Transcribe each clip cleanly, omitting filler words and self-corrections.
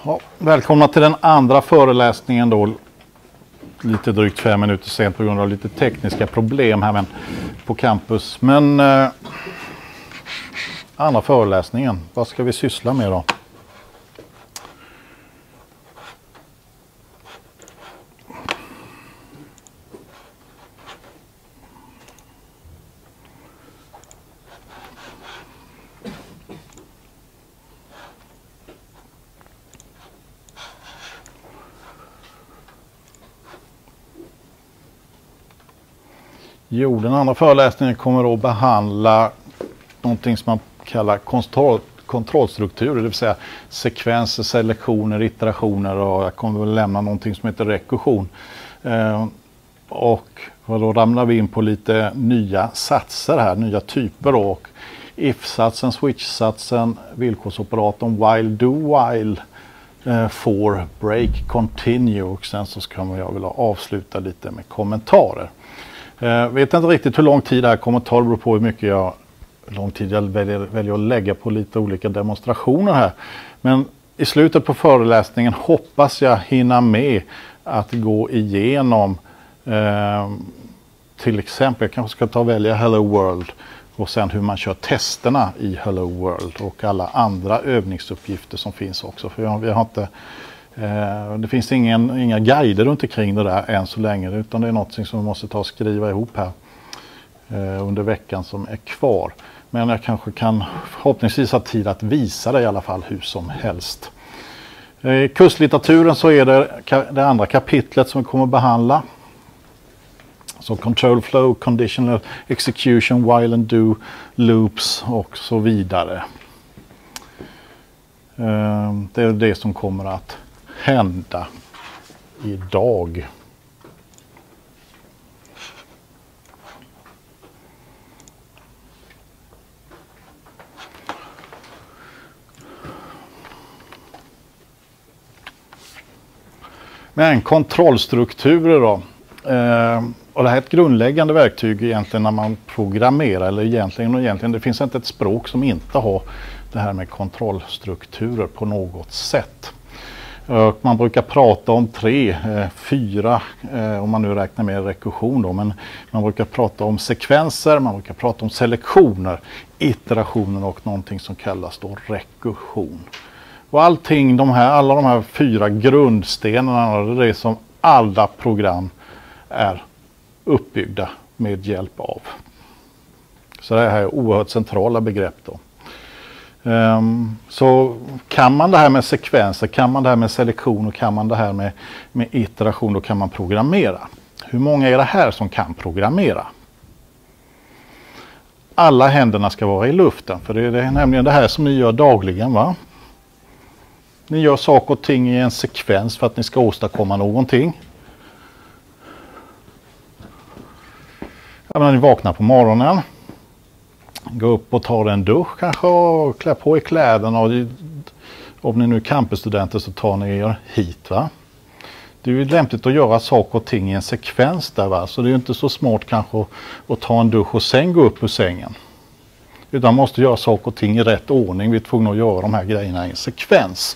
Ja, välkomna till den andra föreläsningen då. Lite drygt 5 minuter sent på grund av lite tekniska problem här på campus. Men andra föreläsningen, vad ska vi syssla med då? Jo, den andra föreläsningen kommer att behandla någonting som man kallar kontrollstrukturer, det vill säga sekvenser, selektioner, iterationer, och jag kommer att lämna någonting som heter rekursion. Och då ramlar vi in på lite nya satser här, nya typer då. Och if-satsen, switch-satsen, villkorsoperatorn, while, do, while, for, break, continue, och sen så ska jag vilja avsluta lite med kommentarer. Vet inte riktigt hur lång tid det här kommer ta, det beror på hur mycket lång tid jag väljer att lägga på lite olika demonstrationer här. Men i slutet på föreläsningen hoppas jag hinna med att gå igenom till exempel, jag kanske ska ta och välja Hello World och sen hur man kör testerna i Hello World och alla andra övningsuppgifter som finns också. För vi har inte det finns inga guider runt omkring det där än så länge, utan det är något som vi måste ta och skriva ihop här under veckan som är kvar. Men jag kanske kan förhoppningsvis ha tid att visa det i alla fall hur som helst. I kurslitteraturen så är det andra kapitlet som vi kommer att behandla. Så control flow, conditional execution, while and do, loops och så vidare. Det är det som kommer att hända idag. Men kontrollstrukturer då. Och det här är ett grundläggande verktyg egentligen när man programmerar, eller egentligen det finns inte ett språk som inte har det här med kontrollstrukturer på något sätt. Man brukar prata om 3, 4 om man nu räknar med rekursion då, men man brukar prata om sekvenser, man brukar prata om selektioner, iterationer och någonting som kallas då rekursion. Och alla de här 4 grundstenarna, det är det som alla program är uppbyggda med hjälp av. Så det här är oerhört centrala begrepp då. Så kan man det här med sekvenser, kan man det här med selektion och kan man det här med iteration, då kan man programmera. Hur många är det här som kan programmera? Alla händerna ska vara i luften, för det är nämligen det här som ni gör dagligen, va? Ni gör saker och ting i en sekvens för att ni ska åstadkomma någonting. När ni vaknar på morgonen, gå upp och ta en dusch kanske och klä på er kläderna, och om ni nu är campusstudenter så tar ni er hit, va? Det är ju lämpligt att göra saker och ting i en sekvens där, va? Så det är ju inte så smart kanske att ta en dusch och sen gå upp ur sängen. Utan man måste göra saker och ting i rätt ordning. Vi är tvungna att göra de här grejerna i en sekvens.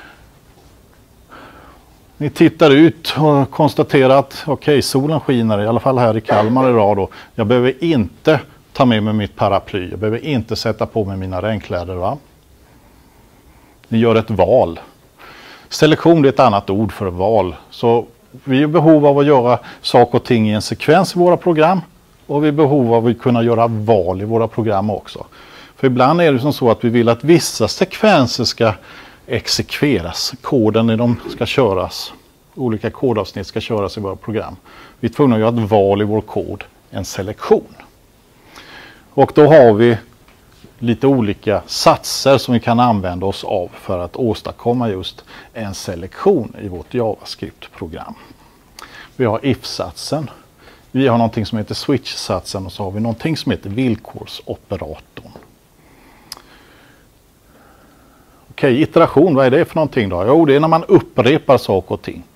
Ni tittar ut och konstaterar att okej, solen skiner, i alla fall här i Kalmar idag då. Jag behöver inte ta med mig mitt paraply. Jag behöver inte sätta på mig mina regnkläder, va? Ni gör ett val. Selektion är ett annat ord för val. Så vi är i behov av att göra saker och ting i en sekvens i våra program. Och vi är i behov av att kunna göra val i våra program också. För ibland är det som så att vi vill att vissa sekvenser ska exekveras. Koden i dem ska köras. Olika kodavsnitt ska köras i våra program. Vi är tvungna att göra ett val i vår kod. En selektion. Och då har vi lite olika satser som vi kan använda oss av för att åstadkomma just en selektion i vårt JavaScript-program. Vi har if-satsen. Vi har någonting som heter switch-satsen, och så har vi någonting som heter villkorsoperatorn. Okej, iteration, vad är det för någonting då? Jo, det är när man upprepar saker och ting.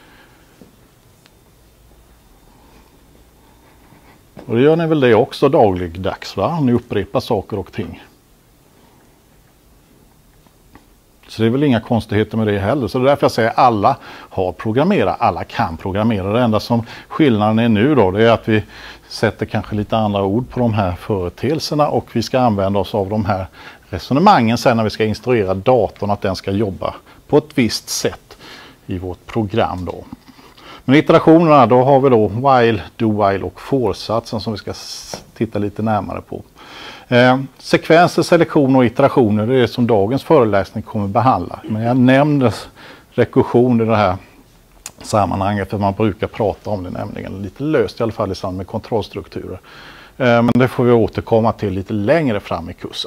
Och det gör ni väl det också dagligdags, va? Ni upprepar saker och ting. Så det är väl inga konstigheter med det heller. Så det är därför jag säger att alla har programmerat, alla kan programmera. Det enda som skillnaden är nu då, det är att vi sätter kanske lite andra ord på de här företeelserna och vi ska använda oss av de här resonemangen sen när vi ska instruera datorn att den ska jobba på ett visst sätt i vårt program då. Men iterationerna, då har vi då while, do while och for-satsen som vi ska titta lite närmare på. Sekvenser, selektion och iterationer, det är det som dagens föreläsning kommer behandla. Men jag nämner rekursion i det här sammanhanget för man brukar prata om det nämligen lite löst i alla fall i samband med kontrollstrukturer. Men det får vi återkomma till lite längre fram i kursen.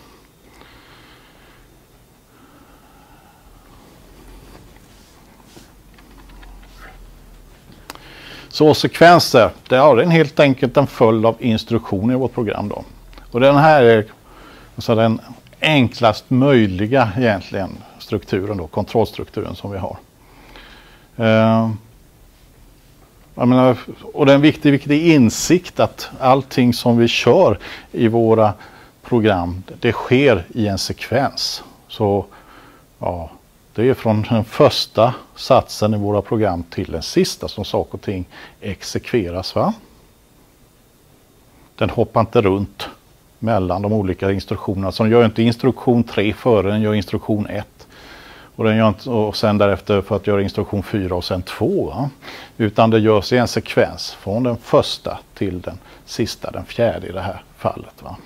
Så sekvenser, det är helt enkelt en följd av instruktioner i vårt program då. Och den här är alltså den enklast möjliga egentligen strukturen då, kontrollstrukturen som vi har. Jag menar, och det är en viktig insikt att allting som vi kör i våra program, det sker i en sekvens. Så ja, det är från den första satsen i våra program till den sista som saker och ting exekveras. Va? Den hoppar inte runt mellan de olika instruktionerna. Så den gör inte instruktion 3 före, den gör instruktion 1. Och, den gör inte, och sen därefter för att göra instruktion 4 och sen 2. Va? Utan det görs i en sekvens från den första till den sista, den fjärde i det här fallet. Va?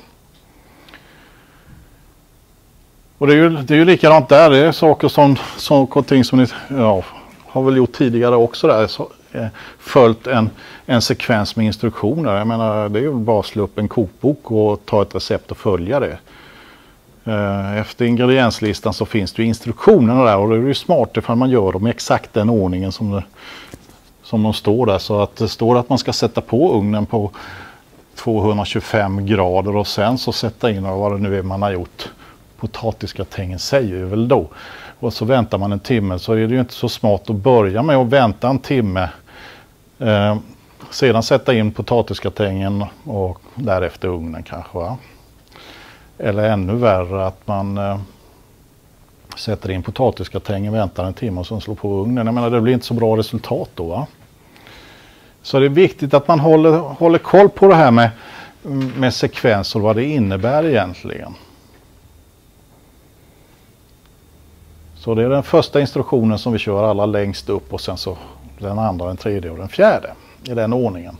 Och det är ju likadant där, det är saker som ni har väl gjort tidigare också där, följt en sekvens med instruktioner. Jag menar, det är ju bara att slå upp en kokbok och ta ett recept och följa det. Efter ingredienslistan så finns det ju instruktionerna där och det är ju smart ifall man gör dem i exakt den ordningen som de står där. Så att det står att man ska sätta på ugnen på 225 grader och sen så sätta in vad det nu är man har gjort. Potatisgratängen säger ju väl då. Och så väntar man en timme, så är det ju inte så smart att börja med att vänta en timme. Sedan sätta in potatisgratängen och därefter ugnen kanske. Va? Eller ännu värre att man sätter in potatisgratängen, väntar en timme och sen slår på ugnen. Jag menar, det blir inte så bra resultat då. Va? Så det är viktigt att man håller koll på det här med sekvens och vad det innebär egentligen. Så det är den första instruktionen som vi kör alla längst upp och sen så den andra, den tredje och den fjärde i den ordningen.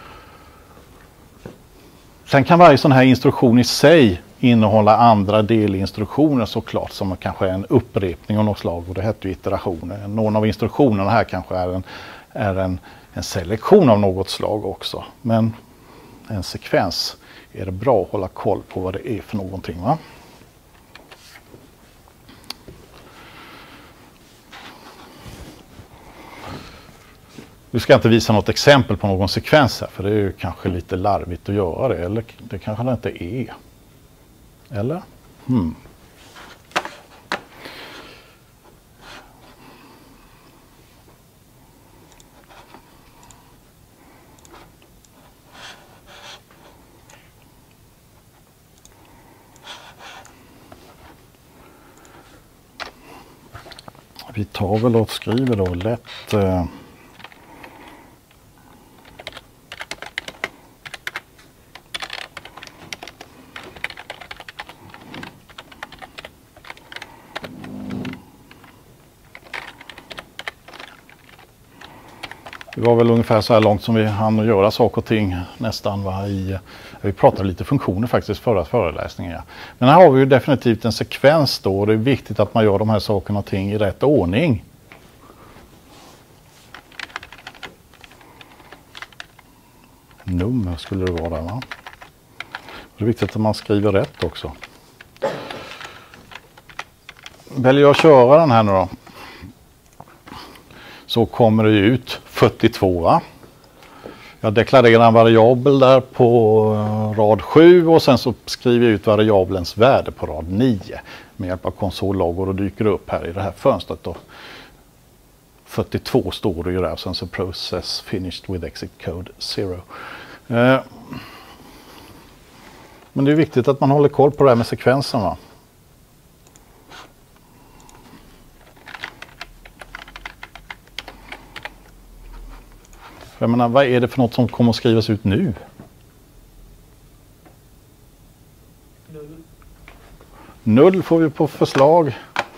Sen kan varje sån här instruktion i sig innehålla andra delinstruktioner såklart som kanske är en upprepning av något slag och det heter ju iterationer. Någon av instruktionerna här kanske är en selektion av något slag också. Men en sekvens är det bra att hålla koll på vad det är för någonting. Va? Du ska inte visa något exempel på någon sekvens här, för det är ju kanske lite larvigt att göra det, eller det kanske det inte är. Eller? Vi tar väl och skriver då lätt... Det var väl ungefär så här långt som vi hann göra saker och ting nästan. Vi pratade lite funktioner faktiskt förra föreläsningen. Ja. Men här har vi ju definitivt en sekvens då och det är viktigt att man gör de här sakerna och ting i rätt ordning. Nummer skulle det vara, va? Det är viktigt att man skriver rätt också. Väljer jag att köra den här nu då, så kommer det ut 42. Va? Jag deklarerar en variabel där på rad 7 och sen så skriver jag ut variabelns värde på rad 9 med hjälp av konsollogor och dyker upp här i det här fönstret då. 42 står det ju där, sen så process finished with exit code 0. Men det är viktigt att man håller koll på det här med sekvensen. Va? Jag menar, vad är det för något som kommer att skrivas ut nu? Null får vi på förslag.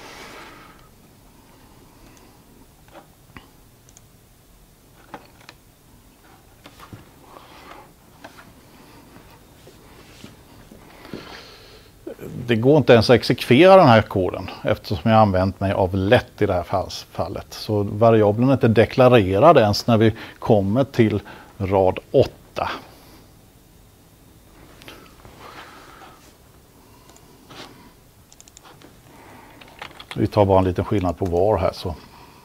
Det går inte ens att exekvera den här koden eftersom jag använt mig av let i det här fallet. Så variabeln är inte deklarerad ens när vi kommer till rad 8. Vi tar bara en liten skillnad på var här, så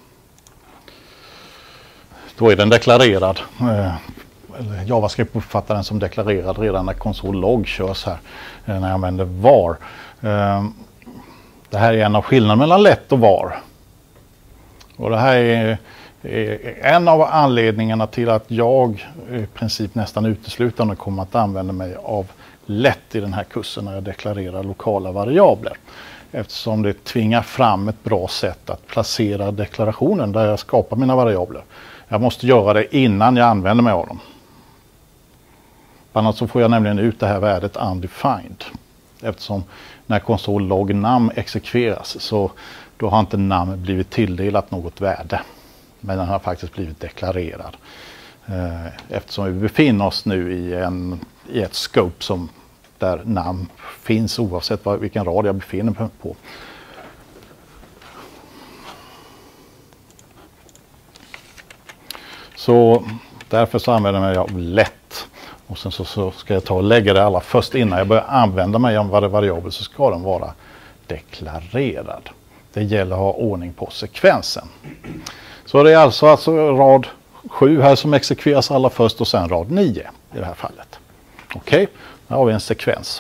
då är den deklarerad. JavaScript uppfattar den som deklarerad redan när console.log körs här, när jag använder var. Det här är en av skillnaderna mellan let och var. Och det här är en av anledningarna till att jag i princip nästan uteslutande kommer att använda mig av let i den här kursen när jag deklarerar lokala variabler. Eftersom det tvingar fram ett bra sätt att placera deklarationen där jag skapar mina variabler. Jag måste göra det innan jag använder mig av dem. Annars så får jag nämligen ut det här värdet undefined. Eftersom när console.log num exekveras så då har inte num blivit tilldelat något värde. Men den har faktiskt blivit deklarerad. Eftersom vi befinner oss nu i ett scope som där num finns oavsett vilken rad jag befinner mig på. Så därför så använder jag mig av let. Och sen så ska jag ta och lägga det alla först innan jag börjar använda mig av varje variabel, så ska den vara deklarerad. Det gäller att ha ordning på sekvensen. Så det är alltså rad 7 här som exekveras allra först och sen rad 9 i det här fallet. Okej, där har vi en sekvens.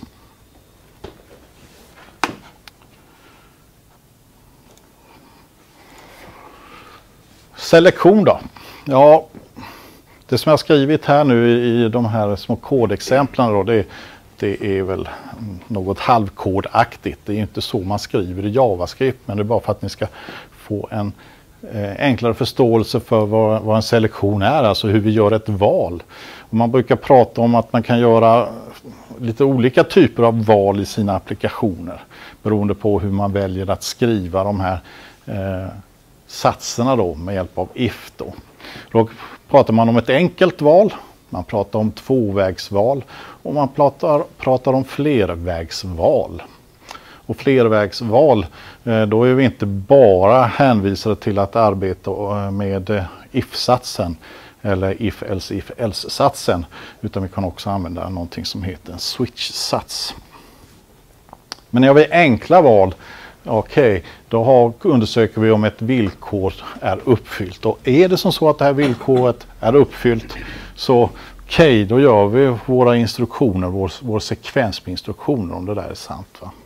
Selektion då. Ja, det som jag har skrivit här nu i de här små kodexemplen då, det är väl något halvkodaktigt. Det är inte så man skriver i JavaScript, men det är bara för att ni ska få en enklare förståelse för vad en selektion är, alltså hur vi gör ett val. Och man brukar prata om att man kan göra lite olika typer av val i sina applikationer beroende på hur man väljer att skriva de här satserna då med hjälp av if då. Då pratar man om ett enkelt val, man pratar om tvåvägsval och man pratar om flervägsval. Och flervägsval, då är vi inte bara hänvisade till att arbeta med if-satsen eller if-else-if-else-satsen, utan vi kan också använda någonting som heter en switch-sats. Men när vi har enkla val, okej, då undersöker vi om ett villkor är uppfyllt. Och är det som så att det här villkoret är uppfyllt, så okej, då gör vi våra instruktioner, vår sekvens med instruktioner om det där är sant, va?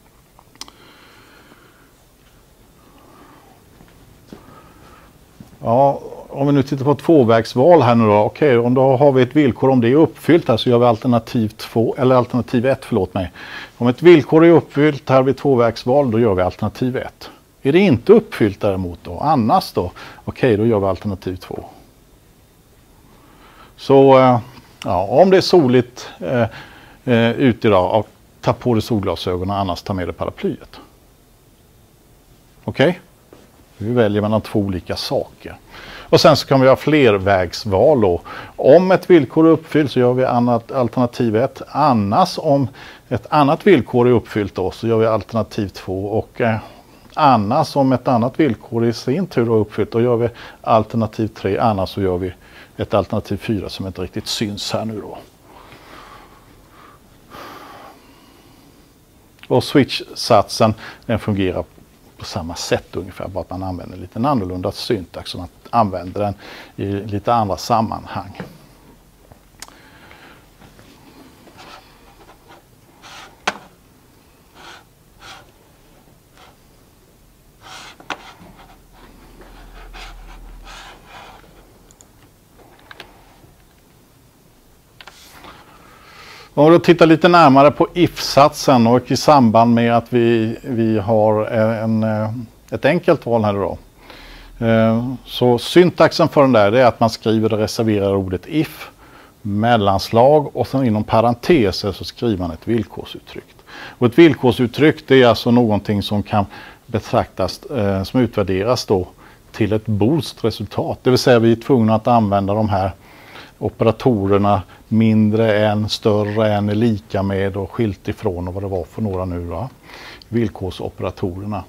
Ja, om vi nu tittar på tvåvägsval här nu då, okej, om då har vi ett villkor, om det är uppfyllt här så gör vi alternativ 1, förlåt mig. Om ett villkor är uppfyllt här vid tvåvägsval, då gör vi alternativ 1. Är det inte uppfyllt däremot då, annars då, okej, då gör vi alternativ 2. Så ja, om det är soligt ute idag, ta på dig solglasögonen, annars ta med dig paraplyet. Okej? Vi väljer mellan två olika saker. Och sen så kan vi ha flervägsval då. Om ett villkor är uppfyllt så gör vi alternativ 1. Annars om ett annat villkor är uppfyllt då så gör vi alternativ 2. Och annars om ett annat villkor i sin tur är uppfyllt då gör vi alternativ 3. Annars så gör vi ett alternativ 4 som inte riktigt syns här nu då. Och switch-satsen, den fungerar på samma sätt ungefär, bara att man använder lite annorlunda syntax och man använder den i lite andra sammanhang. Om vi tittar lite närmare på if-satsen och i samband med att vi har ett enkelt val här då. Så syntaxen för den där är att man skriver det reserverade ordet if, mellanslag och sen inom parenteser så skriver man ett villkorsuttryck. Och ett villkorsuttryck det är alltså någonting som kan betraktas, som utvärderas då till ett boolskt-resultat. Det vill säga vi är tvungna att använda de här operatorerna mindre än, större än, är lika med och skilt ifrån och vad det var för några nu då. Villkorsoperatorerna.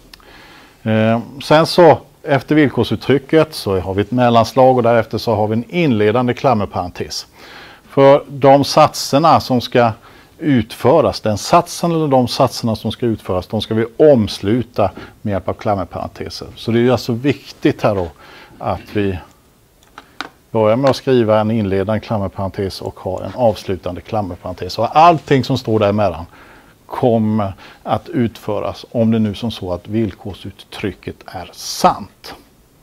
Sen så efter villkorsuttrycket så har vi ett mellanslag och därefter så har vi en inledande klammerparentes. För de satserna som ska utföras, den satsen eller de satserna som ska utföras, de ska vi omsluta med hjälp av klammerparenteser. Så det är alltså viktigt här då att vi börjar med att skriva en inledande klammerparentes och ha en avslutande klammerparentes. Och allting som står däremellan kommer att utföras om det nu som så att villkorsuttrycket är sant.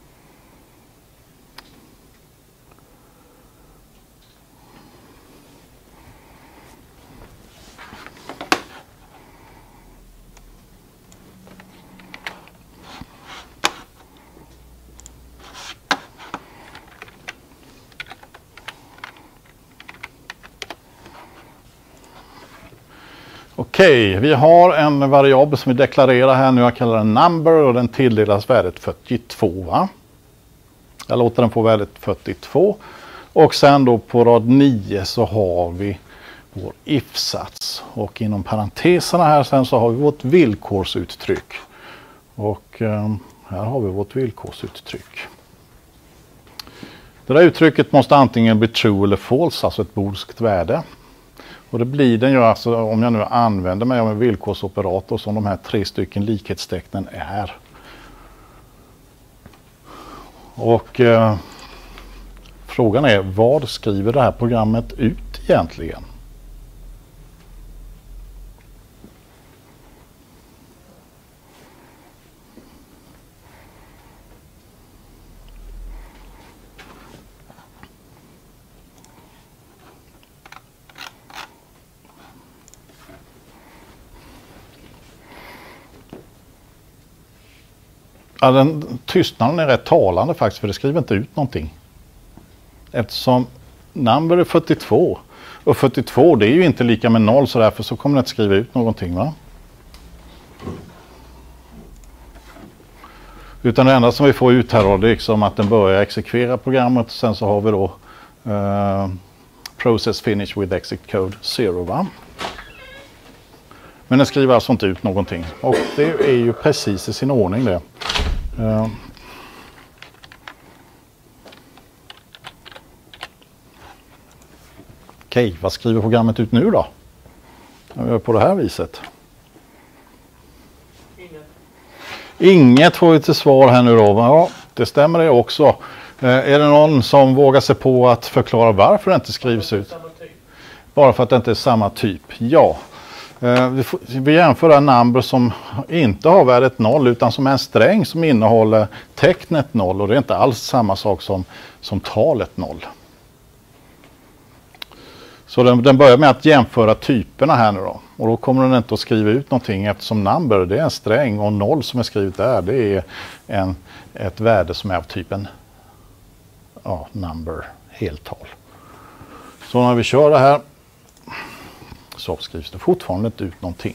Okej, vi har en variabel som vi deklarerar här nu. Jag kallar den number och den tilldelas värdet 42. Va? Jag låter den få värdet 42. Och sen då på rad 9 så har vi vår if-sats. Och inom parenteserna här sen så har vi vårt villkorsuttryck. Och här har vi vårt villkorsuttryck. Det där uttrycket måste antingen bli true eller false, alltså ett boolskt värde. Och det blir den ju alltså om jag nu använder mig av en villkorsoperator som de här 3 stycken likhetstecknen är. Och frågan är, vad skriver det här programmet ut egentligen? Ja, den tystnaden är rätt talande faktiskt, för det skriver inte ut någonting. Eftersom number är 42 och 42 det är ju inte lika med 0 så därför så kommer det inte skriva ut någonting, va? Utan det enda som vi får ut här då, det är liksom att den börjar exekvera programmet och sen så har vi då process finish with exit code 0, va? Men den skriver alltså inte ut någonting och det är ju precis i sin ordning det. Okej, vad skriver programmet ut nu då? Jag gör på det här viset. Inget får vi till svar här nu då. Ja, det stämmer det också. Är det någon som vågar sig på att förklara varför det inte skrivs ut? Bara för att det inte är samma typ. Ja. Vi jämför en number som inte har värdet 0 utan som är en sträng som innehåller tecknet 0 och det är inte alls samma sak som talet 0. Så den börjar med att jämföra typerna här nu då. Och då kommer den inte att skriva ut någonting eftersom number det är en sträng och 0 som är skrivet där det är ett värde som är av typen number, heltal. Så när vi kör det här så skrivs det fortfarande inte ut någonting.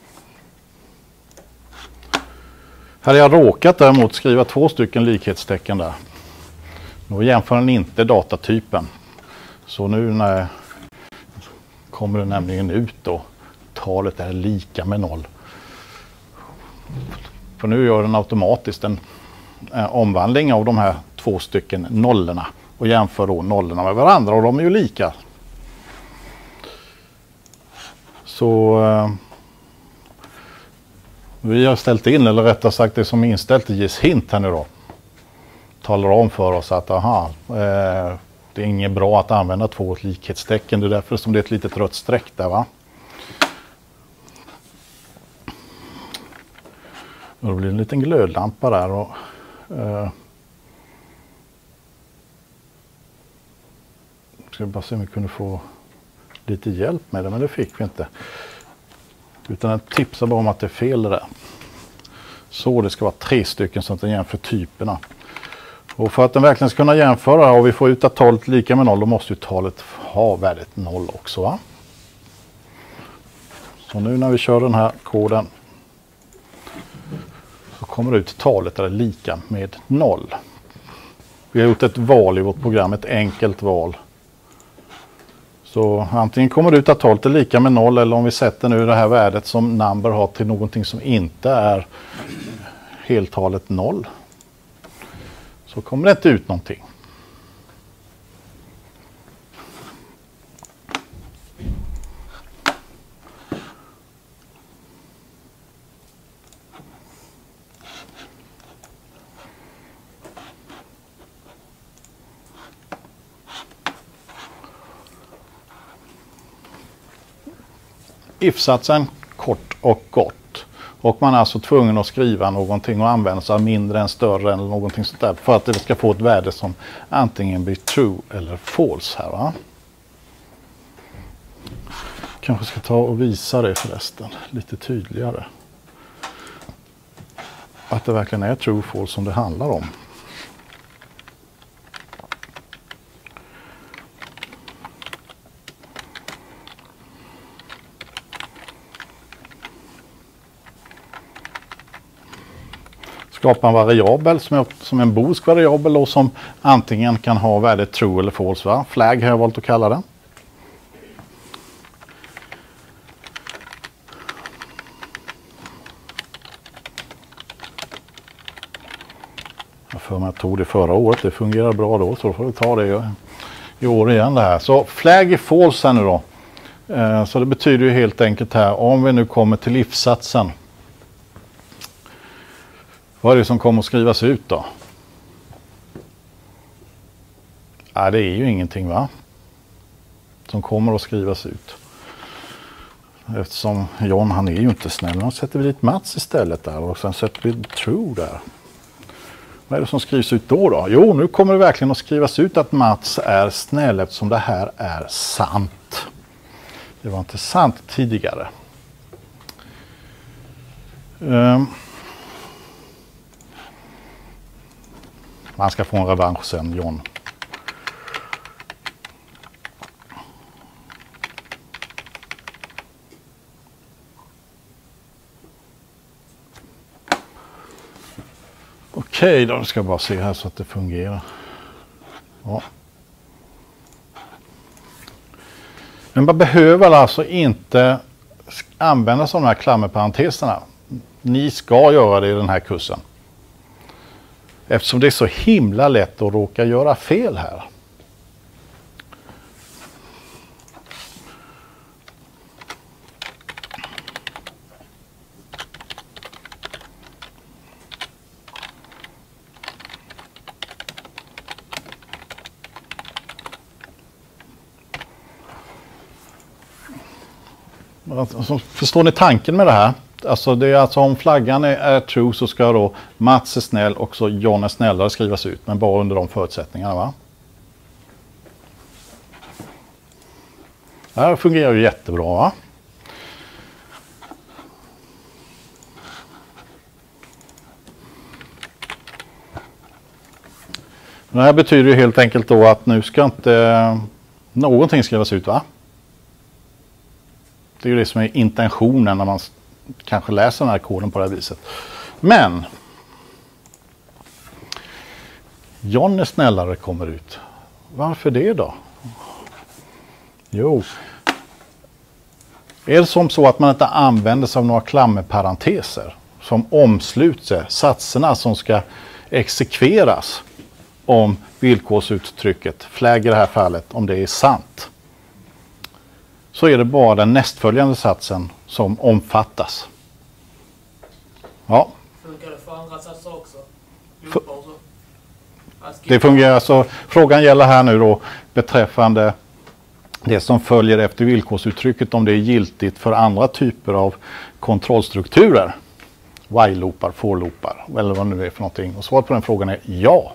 Här har jag råkat däremot skriva 2 stycken likhetstecken där. Då jämför den inte datatypen. Så nu när kommer det nämligen ut då. Talet är lika med 0. För nu gör den automatiskt en omvandling av de här 2 stycken nollorna. Och jämför då nollorna med varandra och de är ju lika. Så vi har ställt in, eller rättare sagt det som är inställt ges hint här nu då. Talar om för oss att det är inget bra att använda 2 likhetstecken. Det är därför som det är ett litet rött streck där, va. Och då blir det en liten glödlampa där och ska bara se om vi kunde få lite hjälp med det, men det fick vi inte. Utan den tipsar bara om att det är fel det där. Så det ska vara 3 stycken så att den jämför typerna. Och för att den verkligen ska kunna jämföra och vi får ut att talet är lika med 0, då måste ju talet ha värdet 0 också. Va? Så nu när vi kör den här koden så kommer det ut talet är lika med 0. Vi har gjort ett val i vårt program, ett enkelt val. Så antingen kommer det ut att talet är lika med 0 eller om vi sätter nu det här värdet som number har till någonting som inte är heltalet 0. Så kommer det inte ut någonting. If-satsen kort och gott. Och man är alltså tvungen att skriva någonting och använda sig av mindre än större eller någonting sånt där för att det ska få ett värde som antingen blir true eller false här. Va? Kanske ska ta och visa det förresten lite tydligare. Att det verkligen är true false som det handlar om. Skapa en variabel som en booleansk variabel och som antingen kan ha värdet true eller false. Va? Flag har jag valt att kalla den. Jag för mig att jag tog det förra året. Det fungerar bra då, så då får vi ta det i år igen det här. Så flag är false här nu då. Så det betyder ju helt enkelt här, om vi nu kommer till if-satsen. Vad är det som kommer att skrivas ut då? Det är ju ingenting, va? Som kommer att skrivas ut. Eftersom John, han är ju inte snäll. Nu sätter vi dit Mats istället där och sen sätter vi true där. Vad är det som skrivs ut då? Jo, nu kommer det verkligen att skrivas ut att Mats är snäll eftersom det här är sant. Det var inte sant tidigare. Man ska få en revansch sen, John. Okej, då ska jag bara se här så att det fungerar. Ja. Men man behöver alltså inte använda sådana här klammerparenteserna. Ni ska göra det i den här kursen. Eftersom det är så himla lätt att råka göra fel här. Alltså, förstår ni tanken med det här? Alltså det är alltså om flaggan är true så ska då Mats är snäll och så John är snällare skrivas ut. Men bara under de förutsättningarna, va? Det här fungerar ju jättebra, va? Det här betyder ju helt enkelt då att nu ska inte någonting skrivas ut, va? Det är ju det som är intentionen när man kanske läser den här koden på det här viset. Men John är snällare kommer ut. Varför det då? Jo. Är det som så att man inte använder sig av några klammerparenteser som omsluter satserna som ska exekveras om villkorsuttrycket, flag i det här fallet, om det är sant, så är det bara den nästföljande satsen som omfattas. Ja. Funkar det för andra satser också? Det fungerar så. Frågan gäller här nu då beträffande det som följer efter villkorsuttrycket, om det är giltigt för andra typer av kontrollstrukturer. While-loopar, for-loopar eller vad det nu är för någonting. Och svaret på den frågan är ja.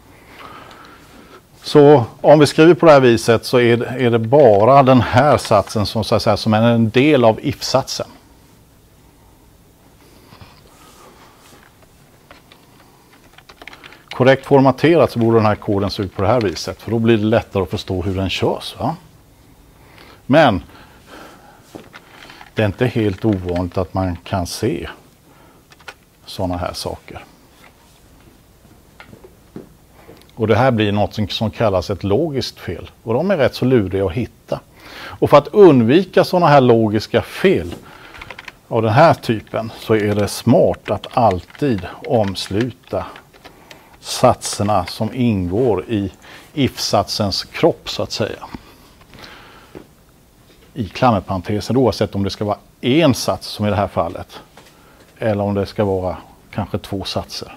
Så om vi skriver på det här viset så är det bara den här satsen som, så att säga, som är en del av if-satsen. korrekt formaterat så borde den här koden se ut på det här viset. För då blir det lättare att förstå hur den körs. Va? Men det är inte helt ovanligt att man kan se sådana här saker. Och det här blir något som kallas ett logiskt fel. Och de är rätt så luriga att hitta. Och för att undvika sådana här logiska fel av den här typen så är det smart att alltid omsluta satserna som ingår i if-satsens kropp så att säga. I klammerparentesen, oavsett om det ska vara en sats som i det här fallet eller om det ska vara kanske 2 satser.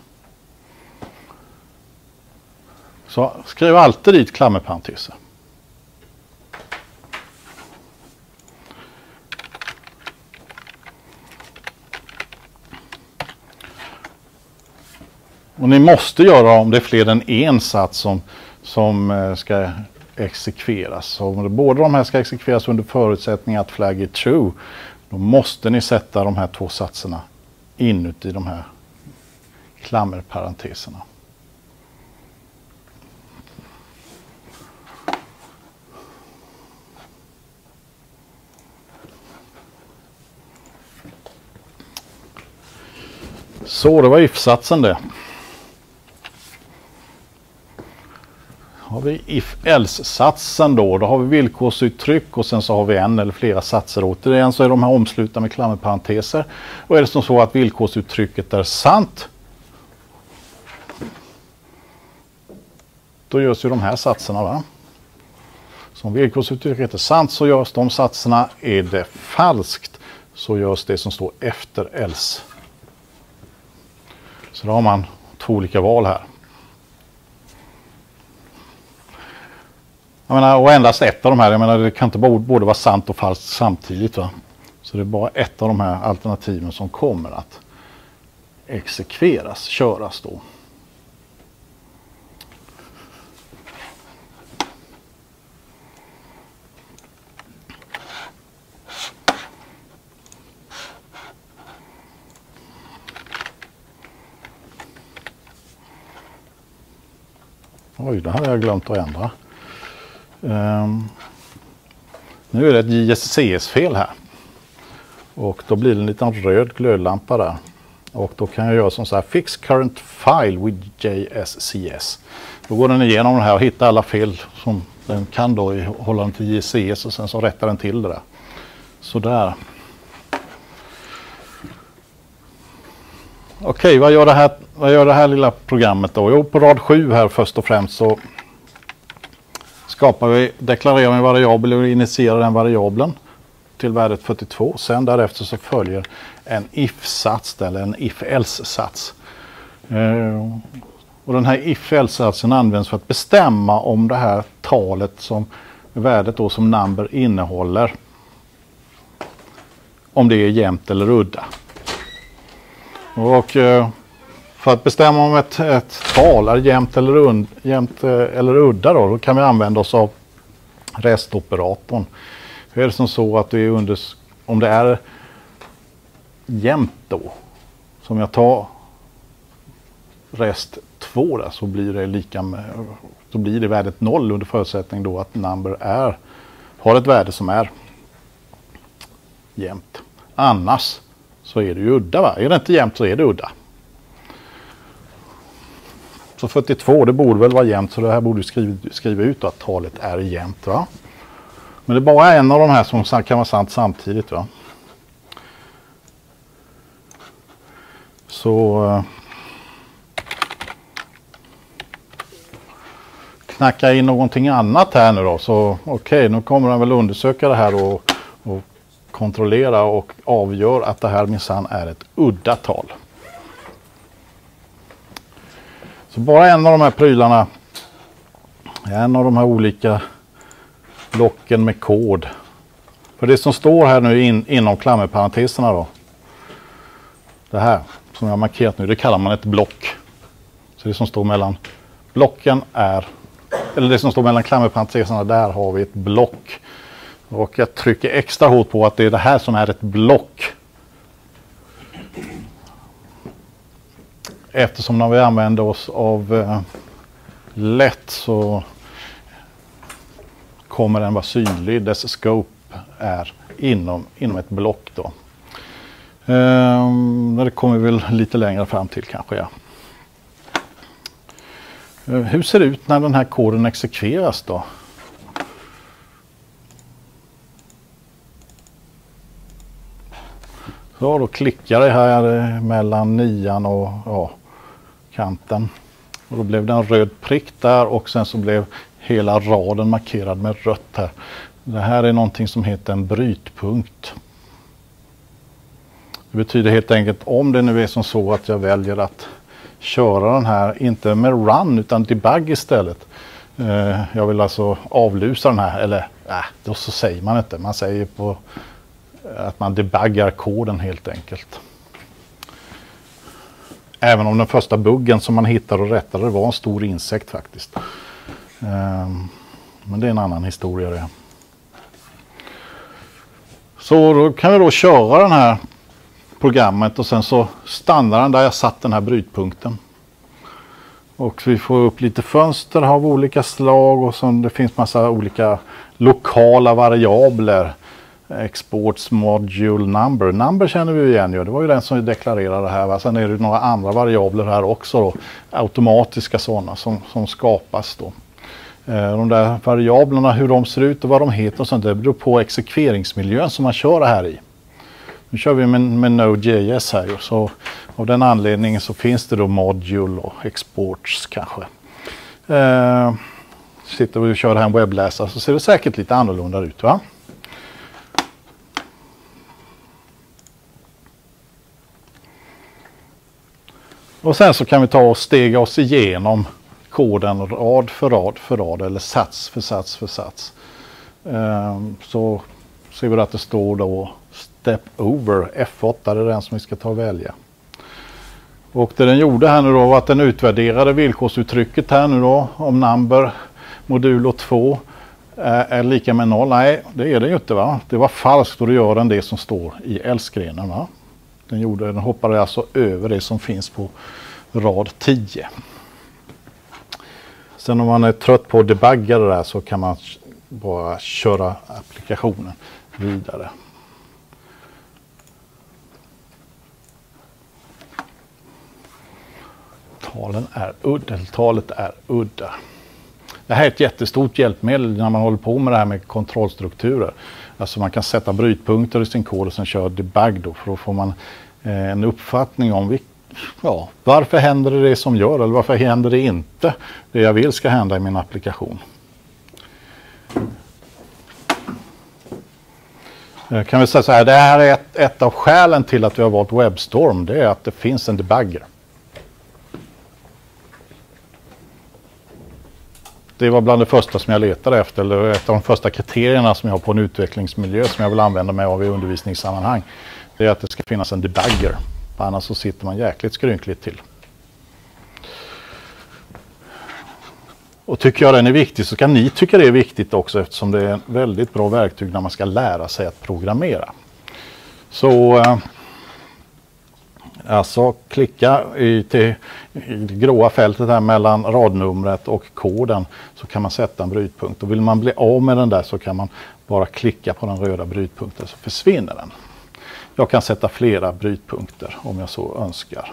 Så skriv alltid dit klammerparenteser. Och ni måste göra om det är fler än en sats som ska exekveras. Så om båda de här ska exekveras under förutsättning att flag är true, då måste ni sätta de här 2 satserna inuti de här klammerparenteserna. Så det var if-satsen det. Har vi if-else-satsen då har vi villkorsuttryck och sen så har vi en eller flera satser. Återigen så är de här omslutna med klammerparenteser. Och är det som så att villkorsuttrycket är sant, då görs ju de här satserna. Va? Så om villkorsuttrycket är sant så görs de satserna. Är det falskt så görs det som står efter else. Så då har man 2 olika val här. Jag menar, och endast ett av de här, jag menar, det kan inte både vara sant och falskt samtidigt. Va? Så det är bara ett av de här alternativen som kommer att exekveras, köras då. Oj, det hade jag glömt att ändra. Nu är det ett JSCS-fel här. Och då blir det en liten röd glödlampa där. Och då kan jag göra som så här: Fix current file with JSCS. Då går den igenom den här och hittar alla fel som den kan då i hållande till JSCS och sen så rättar den till det där. Så där. Okej, vad gör det här lilla programmet då? Jo, på rad 7 här först och främst så deklarerar vi en variabel och initierar den variabeln till värdet 42. Sen därefter så följer en if-sats eller en if-else-sats. Och den här if-else-satsen används för att bestämma om det här talet som värdet då som number innehåller, om det är jämnt eller udda. Och för att bestämma om ett tal är jämnt eller udda då kan vi använda oss av restoperatorn. Hur är det som så att det är om det är jämnt då, som jag tar rest 2 där, så blir det lika med, så blir det värdet 0 under förutsättning då att number har ett värde som är jämnt. Annars så är det ju udda, va? Är det inte jämnt så är det udda. Så 42, det borde väl vara jämnt, så det här borde skriva ut att talet är jämnt, va? Men det är bara en av de här som kan vara sant samtidigt, va? Så knacka in någonting annat här nu då. Så okej, nu kommer den väl undersöka det här och kontrollera och avgör att det här minsann är ett udda tal. Så bara en av de här prylarna, en av de här olika blocken med kod. För det som står här nu inom klammerparenteserna då, det här som jag har markerat nu, det kallar man ett block. Så det som står mellan blocken eller det som står mellan klammerparenteserna, där har vi ett block. Och jag trycker extra hårt på att det är det här som är ett block. eftersom när vi använder oss av lätt så kommer den vara synlig. Dess scope är inom ett block då. Det kommer vi väl lite längre fram till kanske. Ja. Hur ser det ut när den här koden exekveras då? Så då klickar det här mellan 9 och kanten. Och då blev det en röd prick där och sen så blev hela raden markerad med rött här. Det här är någonting som heter en brytpunkt. Det betyder helt enkelt om det nu är som så att jag väljer att köra den här, inte med run utan debug istället. Jag vill alltså avlusa den här, eller då så säger man inte. Man säger på att man debuggar koden helt enkelt. Även om den första buggen som man hittade och rättade var en stor insekt faktiskt. Men det är en annan historia det. Så då kan vi då köra den här programmet och sen så stannar den där jag satt den här brytpunkten. Och vi får upp lite fönster av olika slag och så det finns massa olika lokala variabler. Exports module number. Number känner vi igen ju. Det var ju den som vi deklarerade här. Va? Sen är det några andra variabler här också då. Automatiska sådana som skapas då. De där variablerna, hur de ser ut och vad de heter och sånt, det beror på exekveringsmiljön som man kör det här i. Nu kör vi med Node.js här. Så av den anledningen så finns det då module och exports kanske. Sitter vi och kör här en webbläsare så ser det säkert lite annorlunda ut, va? Och sen så kan vi ta och stega oss igenom koden rad för rad för rad eller sats för sats för sats. Så ser vi att det står då step over F8, det är den som vi ska ta och välja. Och det den gjorde här nu då var att den utvärderade villkorsuttrycket här nu då om number modulo 2 är lika med 0. Nej, det är det ju inte, va? Det var falskt och då gör den det som står i else-grenen, va? Den hoppade alltså över det som finns på rad 10. Sen om man är trött på att debugga det där så kan man bara köra applikationen vidare. Talet är udda. Det här är ett jättestort hjälpmedel när man håller på med det här med kontrollstrukturer. Alltså man kan sätta brytpunkter i sin kod och sen köra debug då, för då får man en uppfattning om varför händer det som gör eller varför händer det inte det jag vill ska hända i min applikation. Kan vi säga så här, det här är ett av skälen till att vi har valt WebStorm, det är att det finns en debugger. Det var bland det första som jag letade efter, eller ett av de första kriterierna som jag har på en utvecklingsmiljö som jag vill använda mig av i undervisningssammanhang. Det är att det ska finnas en debugger, annars så sitter man jäkligt skrynkligt till. Och tycker jag den är viktig så kan ni tycka det är viktigt också, eftersom det är ett väldigt bra verktyg när man ska lära sig att programmera. Så alltså klicka i det gråa fältet här mellan radnumret och koden så kan man sätta en brytpunkt. Och vill man bli av med den där så kan man bara klicka på den röda brytpunkten så försvinner den. Jag kan sätta flera brytpunkter om jag så önskar.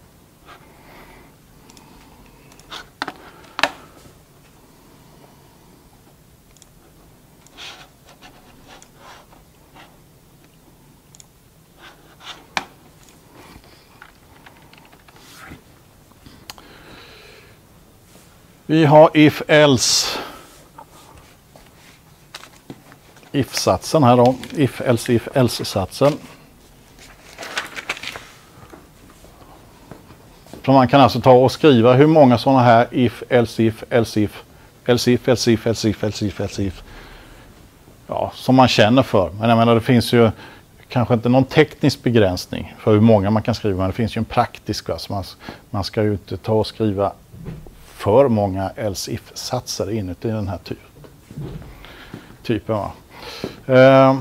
Vi har if-else. If-satsen här då. If-else-if-else-satsen. Så man kan alltså ta och skriva hur många sådana här if-else-if, else-if, else-if, else-if, else-if, else-if, else-if. Ja, som man känner för. Men jag menar det finns ju kanske inte någon teknisk begränsning för hur många man kan skriva. Men det finns ju en praktisk. Så man ska ju inte ta och skriva för många else-if-satser inuti den här typen.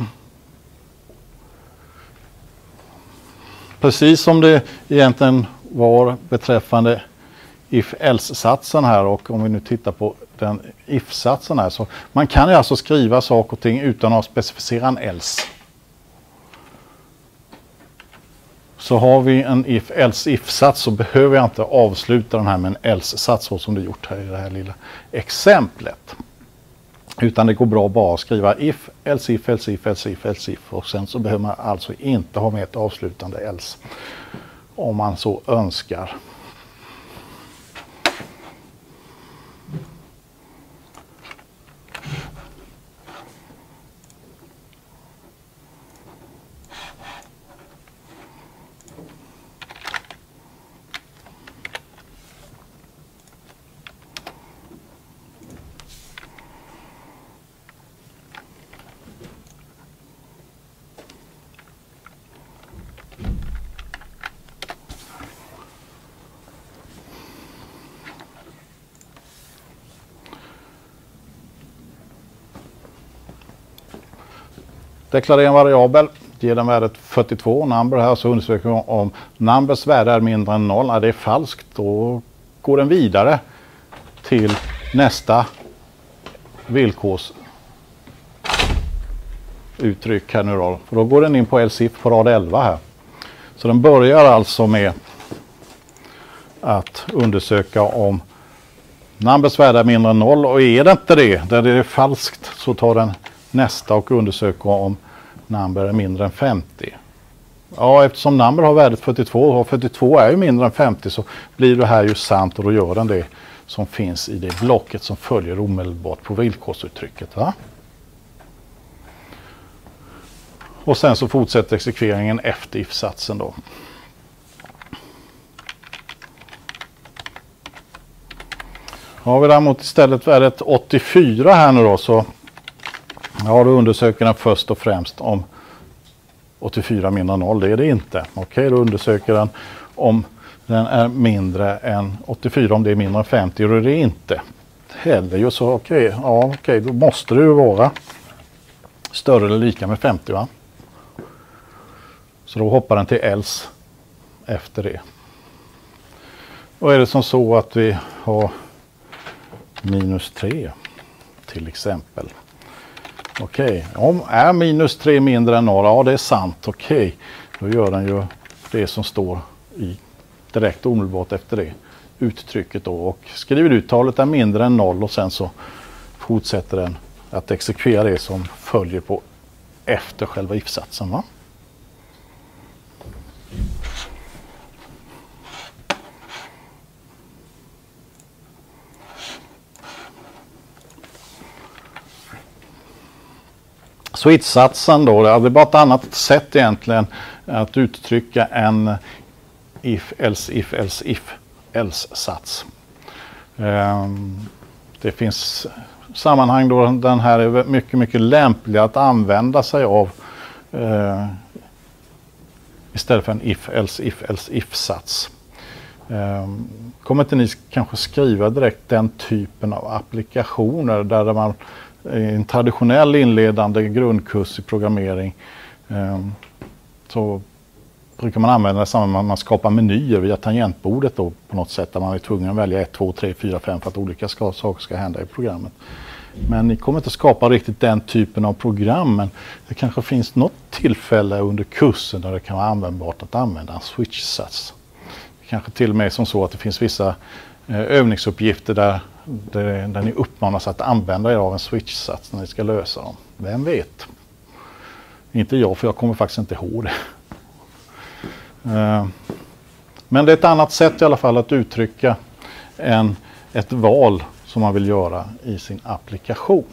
Precis som det egentligen var beträffande if-else-satsen här, och om vi nu tittar på den if-satsen här, så man kan ju alltså skriva saker och ting utan att specificera en else. Så har vi en if-else-if-sats så behöver jag inte avsluta den här med en else-sats så som det gjort här i det här lilla exemplet. Utan det går bra bara att skriva if, else if, else if, else if, else if, och sen så behöver man alltså inte ha med ett avslutande else om man så önskar. Deklarera en variabel, ger den värdet 42, number här, så undersöker vi om numbers värde är mindre än 0. Är det falskt, då går den vidare till nästa villkorsuttryck här nu då. För då går den in på else if på rad 11 här. Så den börjar alltså med att undersöka om numbers värde är mindre än 0, och är det inte det, där det är falskt, så tar den nästa och undersöker om number är mindre än 50. Ja, eftersom number har värdet 42 och 42 är ju mindre än 50, så blir det här ju sant, och då gör den det som finns i det blocket som följer omedelbart på villkorsuttrycket. Va? Och sen så fortsätter exekveringen efter if-satsen då. Har vi däremot istället värdet 84 här nu då, så ja, då undersöker den först och främst om 84 mindre än 0, det är det inte. Okej, då undersöker den om den är mindre än 84, om det är mindre än 50, och det är det inte heller. Ju så okej, då måste det ju vara större eller lika med 50, va? Så då hoppar den till else efter det. Och är det som så att vi har -3 till exempel. Okej, om är -3 mindre än 0, ja det är sant, okej. Då gör den ju det som står i direkt omedelbart efter det uttrycket då, och skriver ut talet är mindre än 0, och sen så fortsätter den att exekvera det som följer på efter själva if-satsen, va? Switch-satsen då, det är bara ett annat sätt egentligen att uttrycka en if-else-if-else-if-else-sats. Det finns sammanhang då den här är mycket lämplig att använda sig av istället för en if-else-if-else-if-sats. Kommer inte ni kanske skriva direkt den typen av applikationer där man i en traditionell inledande grundkurs i programmering så brukar man använda det samma, man skapar menyer via tangentbordet då på något sätt, där man är tvungen att välja 1, 2, 3, 4, 5 för att olika saker ska hända i programmet. Men ni kommer inte skapa riktigt den typen av program, men det kanske finns något tillfälle under kursen där det kan vara användbart att använda en switch-sats. Det kanske till och med är som så att det finns vissa övningsuppgifter där ni uppmanas att använda er av en switch-sats när ni ska lösa dem. Vem vet? Inte jag, för jag kommer faktiskt inte ihåg det. Men det är ett annat sätt i alla fall att uttrycka ett val som man vill göra i sin applikation.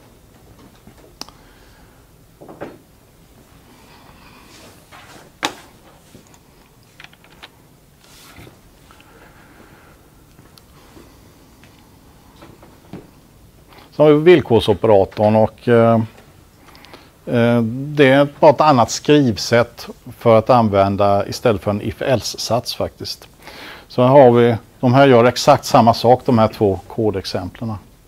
Så har vi villkorsoperatorn, och det är bara ett annat skrivsätt för att använda istället för en if-else-sats faktiskt. Så här har vi, de här gör exakt samma sak, de här två kodexemplen.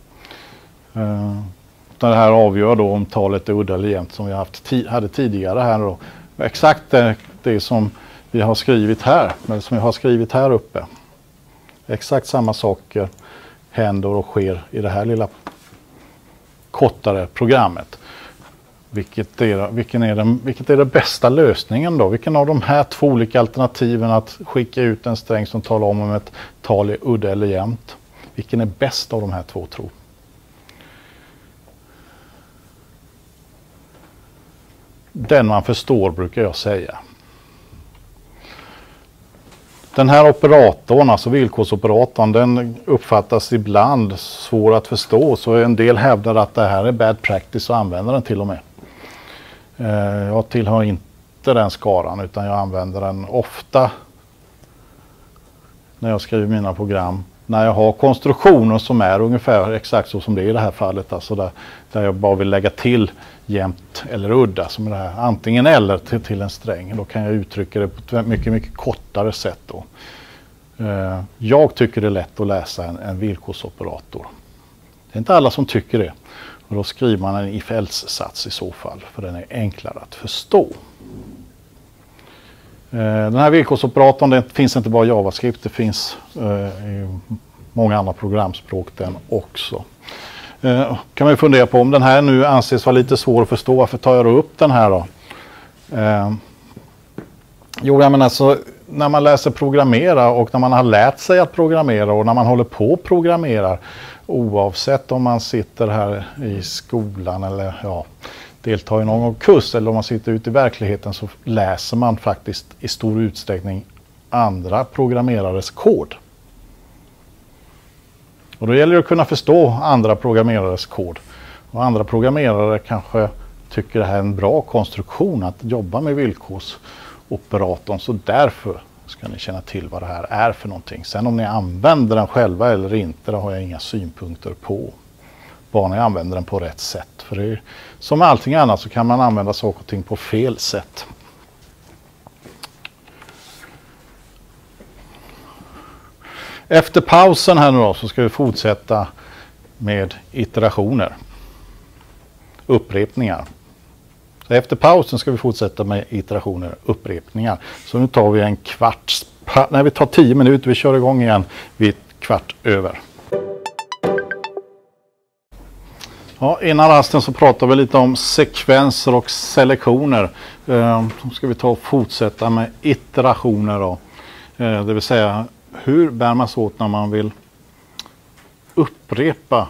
Det här avgör då om talet är udda eller jämnt, som vi hade tidigare här då. Exakt det som vi har skrivit här, men som vi har skrivit här uppe. Exakt samma saker händer och sker i det här lilla kortare programmet. Vilket är den bästa lösningen då? Vilken av de här två olika alternativen att skicka ut en sträng som talar om ett tal är udda eller jämnt? Vilken är bäst av de här två, tror? Den man förstår, brukar jag säga. Den här operatorn, alltså villkorsoperatorn, den uppfattas ibland svår att förstå. Så en del hävdar att det här är bad practice och använder den till och med. Jag tillhör inte den skaran, utan jag använder den ofta när jag skriver mina program. När jag har konstruktioner som är ungefär exakt så som det är i det här fallet. Alltså där jag bara vill lägga till jämnt eller udda, som det här antingen eller till en sträng. Då kan jag uttrycka det på ett mycket kortare sätt då. Jag tycker det är lätt att läsa en villkorsoperator. Det är inte alla som tycker det. Och då skriver man en if-else-sats i så fall, för den är enklare att förstå. Den här villkorsoperatorn, det finns inte bara i JavaScript, det finns i många andra programspråk den också. Kan man ju fundera på om den här nu anses vara lite svår att förstå, varför tar jag då upp den här då? Jo, jag menar alltså, när man läser programmera och när man har lärt sig att programmera och när man håller på att programmera, oavsett om man sitter här i skolan eller deltar i någon kurs eller om man sitter ute i verkligheten, så läser man faktiskt i stor utsträckning andra programmerares kod. Och då gäller det att kunna förstå andra programmerares kod. Och andra programmerare kanske tycker det här är en bra konstruktion att jobba med villkorsoperatorn, så därför ska ni känna till vad det här är för någonting. Sen om ni använder den själva eller inte, det har jag inga synpunkter på. Bara ni använder den på rätt sätt. För det är, som med allting annat så kan man använda saker och ting på fel sätt. Efter pausen här nu då, så ska vi fortsätta med iterationer. Upprepningar. Så efter pausen ska vi fortsätta med iterationer, upprepningar. Så nu tar vi vi tar 10 minuter, vi kör igång igen vid 15:15. Ja, innan rasten så pratar vi lite om sekvenser och selektioner. Så ska vi ta och fortsätta med iterationer då. Det vill säga, hur bär man sig åt när man vill upprepa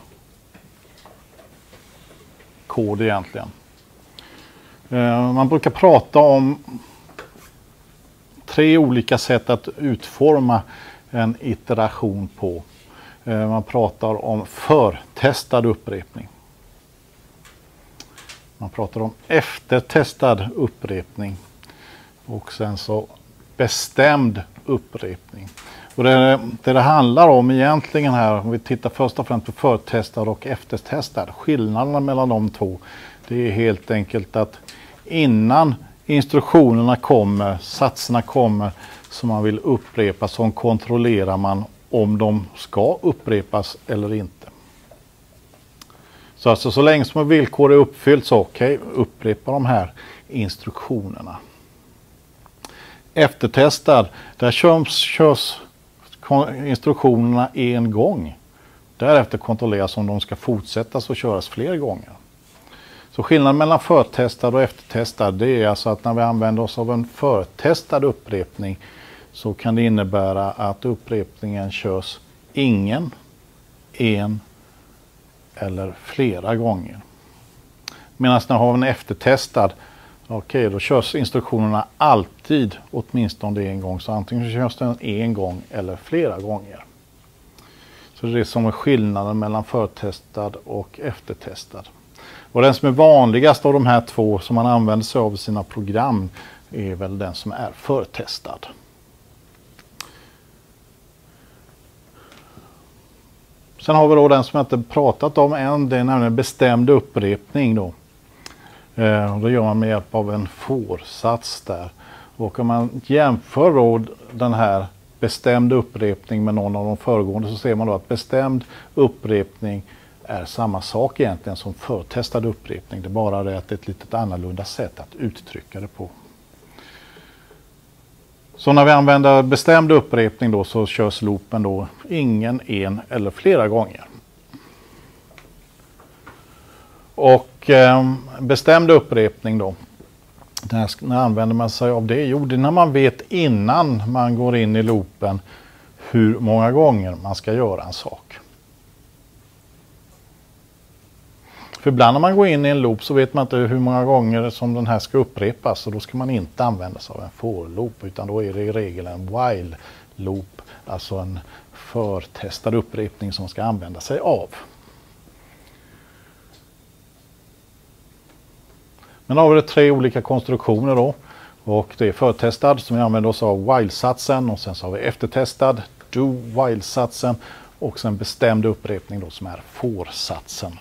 kod egentligen? Man brukar prata om 3 olika sätt att utforma en iteration på. Man pratar om förtestad upprepning. Man pratar om eftertestad upprepning. Och sen så bestämd upprepning. Och det handlar om egentligen här, om vi tittar först och främst på förtestad och eftertestad. Skillnaderna mellan de två, det är helt enkelt att innan instruktionerna kommer, satserna kommer som man vill upprepa, så kontrollerar man om de ska upprepas eller inte. Så alltså så länge som villkor är uppfyllt, så okej, upprepa de här instruktionerna. Eftertestad, där körs instruktionerna en gång. Därefter kontrolleras om de ska fortsättas och köras fler gånger. Så skillnaden mellan förtestad och eftertestad, det är alltså att när vi använder oss av en förtestad upprepning, så kan det innebära att upprepningen körs ingen, en eller flera gånger. Medan när vi har en eftertestad, okej, då körs instruktionerna alltid åtminstone en gång. Så antingen körs den en gång eller flera gånger. Så det är det som är skillnaden mellan förtestad och eftertestad. Och den som är vanligast av de här två som man använder sig av i sina program är väl den som är förtestad. Sen har vi då den som jag inte pratat om än, det är nämligen bestämd upprepning då. Då gör man med hjälp av en for-sats där. Och om man jämför då den här bestämd upprepning med någon av de föregående, så ser man då att bestämd upprepning är samma sak egentligen som förtestad upprepning. Det är bara det att det är ett lite annorlunda sätt att uttrycka det på. Så när vi använder bestämd upprepning då så körs loopen då ingen, en eller flera gånger. Och bestämd upprepning då, när använder man sig av det? Jo, det är när man vet innan man går in i loopen hur många gånger man ska göra en sak. För ibland när man går in i en loop så vet man inte hur många gånger som den här ska upprepas, och då ska man inte använda sig av en for loop, utan då är det i regel en while loop, alltså en förtestad upprepning som ska använda sig av. Men då har vi 3 olika konstruktioner då, och det är förtestad som vi använder oss av while-satsen, och sen så har vi eftertestad do while-satsen och sen bestämd upprepning då som är for-satsen.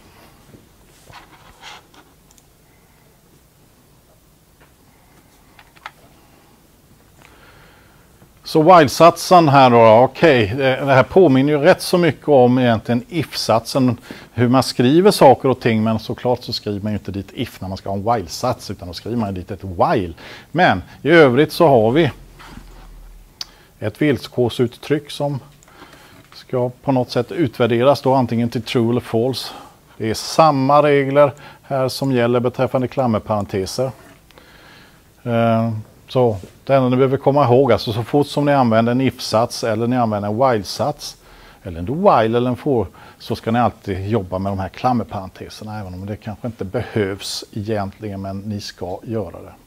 Så while-satsen här då, okej, det här påminner ju rätt så mycket om egentligen if-satsen, hur man skriver saker och ting, men såklart så skriver man ju inte dit if när man ska ha en while-sats, utan då skriver man dit ett while. Men i övrigt så har vi ett villkorsuttryck som ska på något sätt utvärderas då antingen till true eller false. Det är samma regler här som gäller beträffande klammerparenteser. Så det enda ni behöver komma ihåg, alltså så fort som ni använder en if-sats eller ni använder en while-sats eller en while eller en for, så ska ni alltid jobba med de här klammerparenteserna, även om det kanske inte behövs egentligen, men ni ska göra det.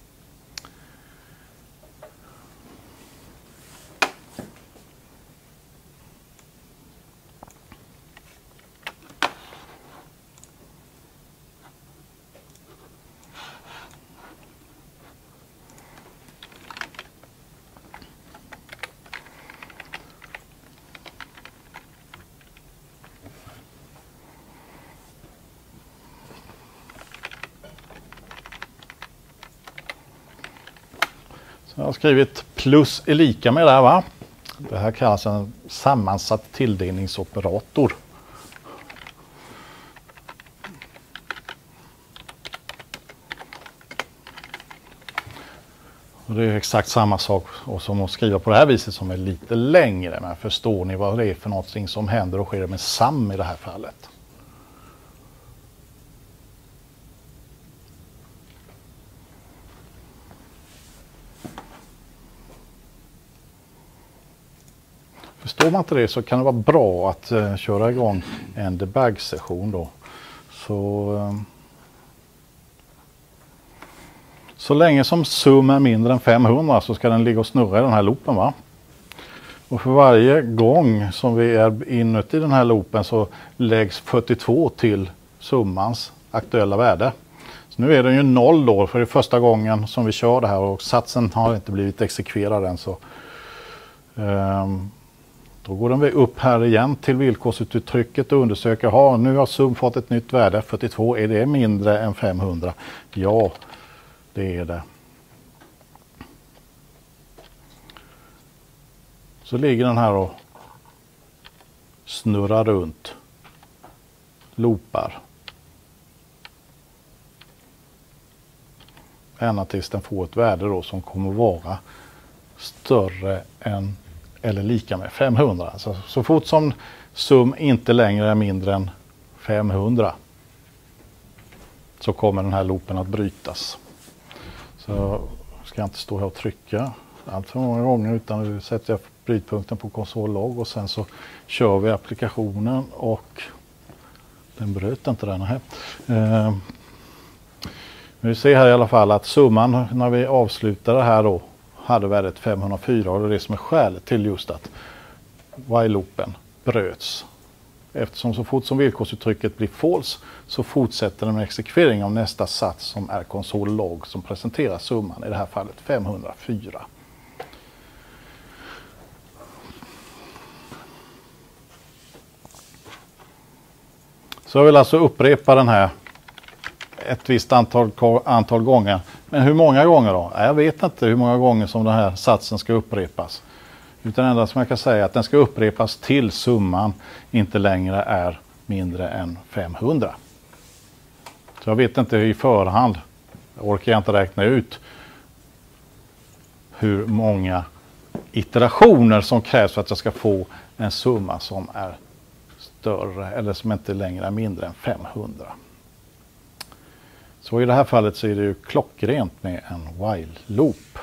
Jag har skrivit plus är lika med det här, va? Det här kallas en sammansatt tilldelningsoperator. Och det är exakt samma sak som att skriva på det här viset som är lite längre. Men förstår ni vad det är för någonting som händer och sker med SAM i det här fallet? Förstår man inte det så kan det vara bra att köra igång en debug-session då. Så länge som sum är mindre än 500 så ska den ligga och snurra i den här loopen, va? Och för varje gång som vi är inuti den här loopen så läggs 42 till summans aktuella värde. Så nu är den ju 0 då, för det är första gången som vi kör det här och satsen har inte blivit exekverad än, så då går den upp här igen till villkorsuttrycket och undersöker, nu har sum fått ett nytt värde, 42, är det mindre än 500? Ja, det är det. Så ligger den här och snurrar runt, loopar. Ända tills den får ett värde då som kommer vara större än eller lika med 500. Alltså, så fort som sum inte längre är mindre än 500 så kommer den här loopen att brytas. Så ska jag inte stå här och trycka allt för många gånger, utan nu sätter jag brytpunkten på konsol-logg och sen så kör vi applikationen, och den bröt inte den här. Vi ser här i alla fall att summan när vi avslutar det här då hade värdet 504, och det är det som är skälet till just att while-loopen bröts. Eftersom så fort som villkorsuttrycket blir false så fortsätter den med exekvering av nästa sats som är konsol-logg som presenterar summan, i det här fallet 504. Så jag vill alltså upprepa den här ett visst antal gånger. Men hur många gånger då? Jag vet inte hur många gånger som den här satsen ska upprepas. Utan enda som jag kan säga är att den ska upprepas till summan inte längre är mindre än 500. Så jag vet inte i förhand, jag orkar inte räkna ut hur många iterationer som krävs för att jag ska få en summa som är större eller som inte längre är mindre än 500. Så i det här fallet så är det ju klockrent med en while-loop.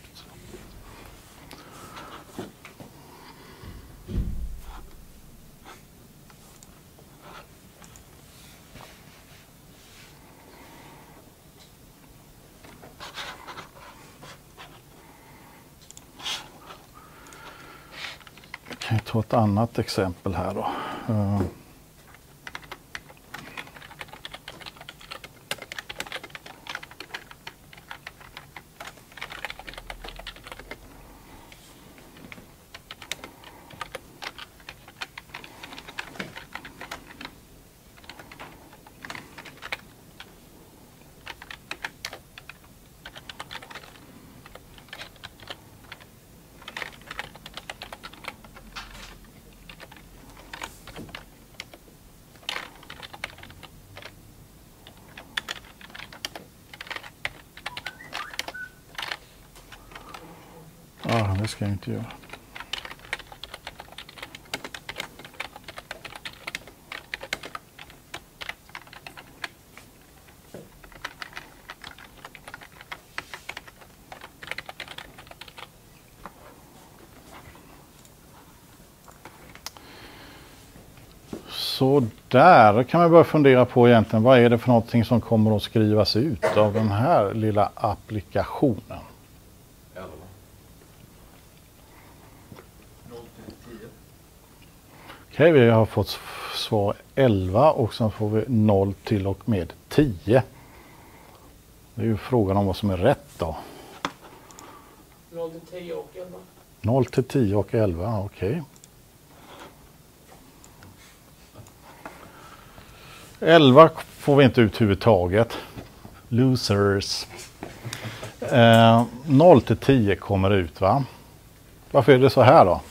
Jag kan ta ett annat exempel här då. Ja, det ska jag inte göra. Så där kan man börja fundera på egentligen vad är det för någonting som kommer att skrivas ut av den här lilla applikationen. Okej, vi har fått svar 11 och sen får vi 0 till och med 10. Det är ju frågan om vad som är rätt då. 0 till 10 och 11. 0 till 10 och 11, okej. 11 får vi inte ut huvudtaget. Losers. 0 till 10 kommer ut, va? Varför är det så här då?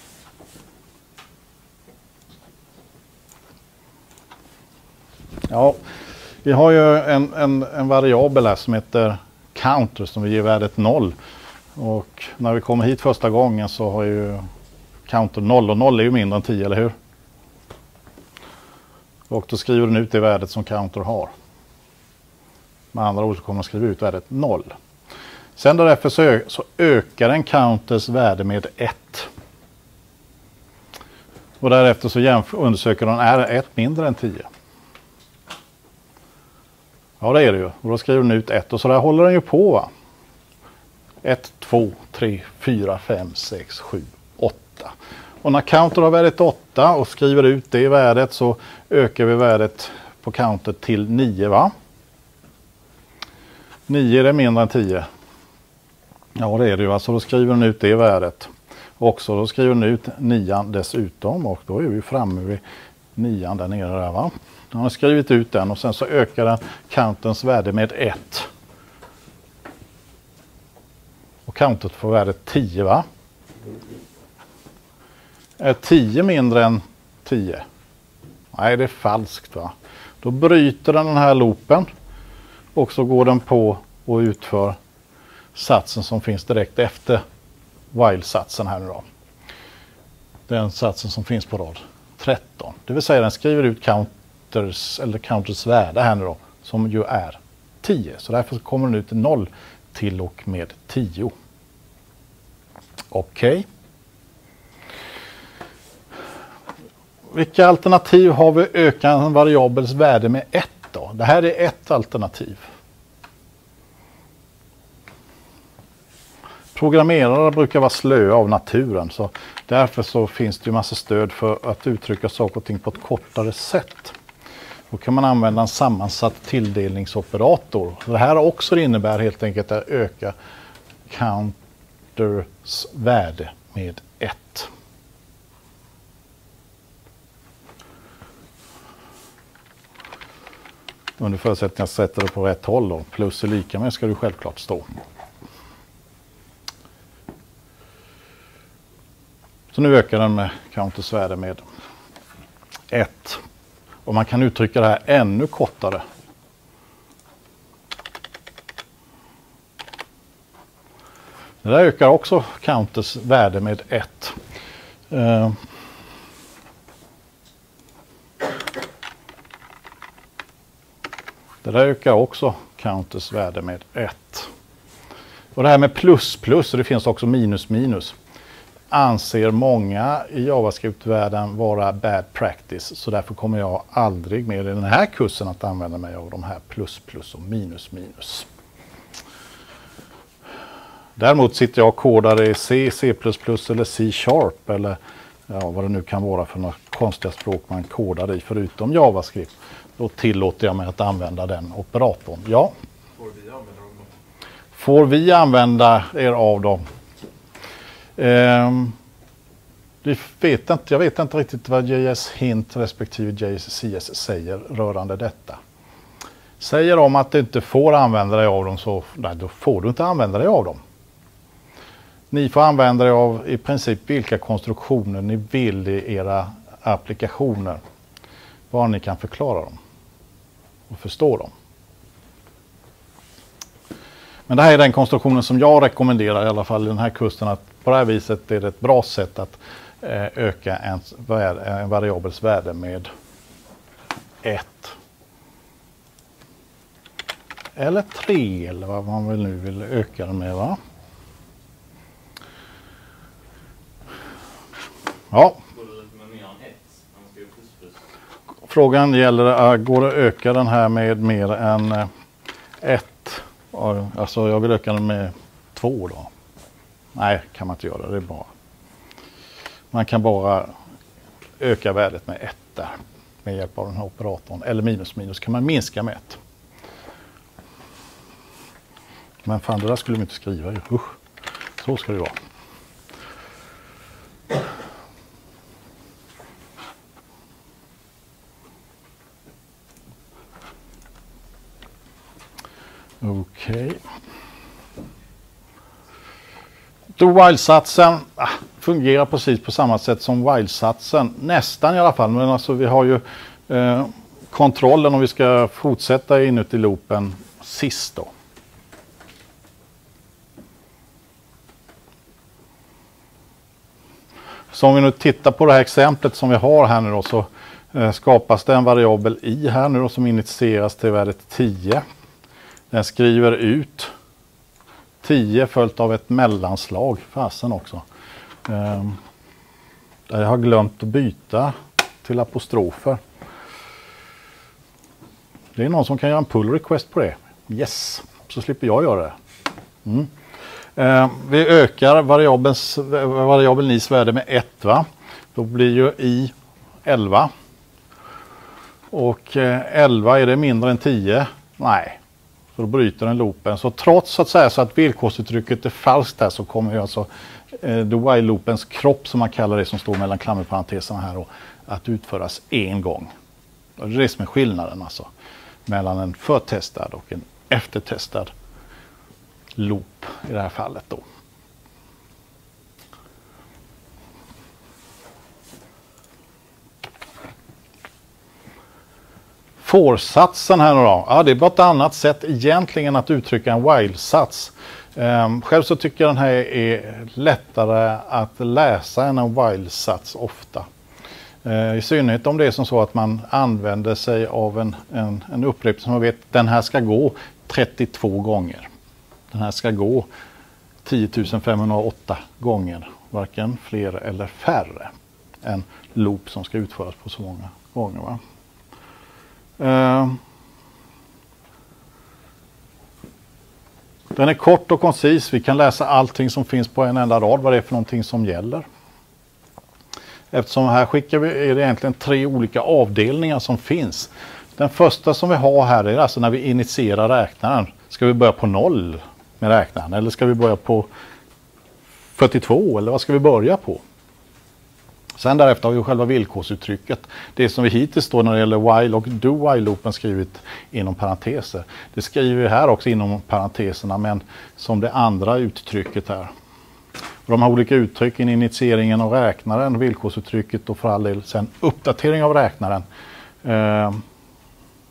Ja, vi har ju en variabel här som heter counter som vi ger värdet 0. Och när vi kommer hit första gången så har ju counter 0 och 0 är ju mindre än 10, eller hur? Och då skriver den ut det värdet som counter har. Med andra ord så kommer den skriva ut värdet 0. Sen därefter så ökar en counters värde med 1. Och därefter så undersöker den är 1 mindre än 10. Ja, det är det ju. Och då skriver den ut 1 och så där håller den ju på, va? 1, 2, 3, 4, 5, 6, 7, 8. Och när counter har värdet 8 och skriver ut det värdet så ökar vi värdet på counter till 9, va? 9 är det mindre än 10. Ja, det är det ju. Alltså då skriver den ut det värdet. Och så då skriver den ut 9 dessutom och då är vi framme vid 9 där nere där, va? Den har skrivit ut den och sen så ökar den countens värde med 1. Och countet får värdet 10, va? Är 10 mindre än 10? Nej, det är falskt, va? Då bryter den här loopen och så går den på och utför satsen som finns direkt efter while-satsen här nu då. Den satsen som finns på rad 13. Det vill säga den skriver ut counters värde här nu då, som ju är 10. Så därför kommer den ut 0 till och med 10. Okej. Vilka alternativ har vi öka en variabels värde med 1 då? Det här är ett alternativ. Programmerare brukar vara slöa av naturen, så därför så finns det ju massa stöd för att uttrycka saker och ting på ett kortare sätt. Då kan man använda en sammansatt tilldelningsoperator. Det här också innebär helt enkelt att öka counters värde med 1. Under förutsättning att jag sätter det på rätt håll då. Plus är lika med ska du självklart stå. Så nu ökar den med counters värde med 1. Och man kan uttrycka det här ännu kortare. Det där ökar också counters värde med 1. Det där ökar också counters värde med 1. Och det här med plus plus, och det finns också minus minus, anser många i JavaScript-världen vara bad practice. Så därför kommer jag aldrig mer i den här kursen att använda mig av de här plus plus och minus minus. Däremot sitter jag och kodar i C, C++ eller C-sharp eller ja, vad det nu kan vara för några konstiga språk man kodar i förutom JavaScript. Då tillåter jag mig att använda den operatorn. Ja. Får vi använda dem? Får vi använda er av dem? Jag vet inte riktigt vad JS Hint respektive JS CS säger rörande detta. Säger de att du inte får använda dig av dem, så nej, då får du inte använda dig av dem. Ni får använda dig av i princip vilka konstruktioner ni vill i era applikationer. Bara ni kan förklara dem och förstå dem. Men det här är den konstruktionen som jag rekommenderar i alla fall i den här kursen, att på det här viset är det ett bra sätt att öka en variabels värde med 1. Eller 3 eller vad man väl nu vill öka den med, va? Ja. Frågan gäller, går det att öka den här med mer än 1? Alltså jag vill öka den med 2 då. Nej, kan man inte göra, det är bra. Man kan bara öka värdet med 1 där med hjälp av den här operatorn. Eller minus minus kan man minska med 1. Men fan, det där skulle de inte skriva ju. Så ska det vara. Okej. Do-while-satsen fungerar precis på samma sätt som while-satsen. Nästan i alla fall. Men alltså vi har ju kontrollen om vi ska fortsätta inuti loopen sist då. Så om vi nu tittar på det här exemplet som vi har här nu då, så skapas det en variabel i här nu då som initieras till värdet 10. Den skriver ut 10 följt av ett mellanslag. Fasen också. Jag har glömt att byta till apostrofer. Det är någon som kan göra en pull request på det. Yes, så slipper jag göra det. Vi ökar variabeln is värde med 1, va? Då blir ju i 11. Och 11, är det mindre än 10? Nej. Så då bryter den loopen. Så trots att villkorsuttrycket är falskt där, så kommer ju alltså do-while-loopens kropp, som man kallar det som står mellan klammerparenteserna här, och att utföras en gång. Det är det som är skillnaden alltså mellan en förtestad och en eftertestad loop i det här fallet då. For-satsen här då. Ja, det är bara ett annat sätt egentligen att uttrycka en while-sats. Själv så tycker jag den här är lättare att läsa än en while-sats ofta. I synnerhet om det är som så att man använder sig av en upprepning som man vet, den här ska gå 32 gånger. Den här ska gå 10 508 gånger, varken fler eller färre än loop som ska utföras på så många gånger, va? Den är kort och koncis. Vi kan läsa allting som finns på en enda rad, vad det är för någonting som gäller. Eftersom här skickar vi, är det egentligen 3 olika avdelningar som finns. Den första som vi har här är alltså när vi initierar räknaren. Ska vi börja på 0 med räknaren, eller ska vi börja på 42, eller vad ska vi börja på? Sen därefter har vi själva villkorsuttrycket. Det som vi hittills då när det gäller while och do-while-loopen skrivit inom parenteser. Det skriver vi här också inom parenteserna, men som det andra uttrycket här. Och de här olika uttrycken, initieringen av räknaren, villkorsuttrycket och för all del sen uppdatering av räknaren,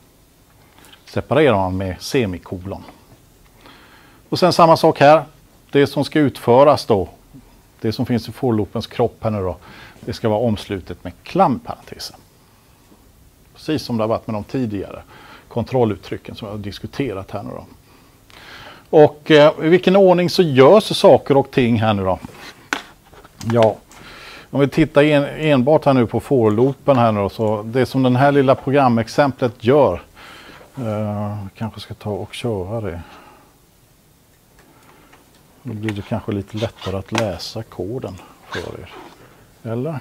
separerar man med semikolon. Och sen samma sak här. det som ska utföras då, det som finns i for-loopens kropp här nu då, det ska vara omslutet med klamparentesen. Precis som det har varit med de tidigare kontrolluttrycken som jag har diskuterat här nu då. Och i vilken ordning så görs saker och ting här nu då? Ja, om vi tittar enbart här nu på for-loopen här nu då, så det som den här lilla programexemplet gör, kanske ska ta och köra det. Då blir det kanske lite lättare att läsa koden för er. Eller?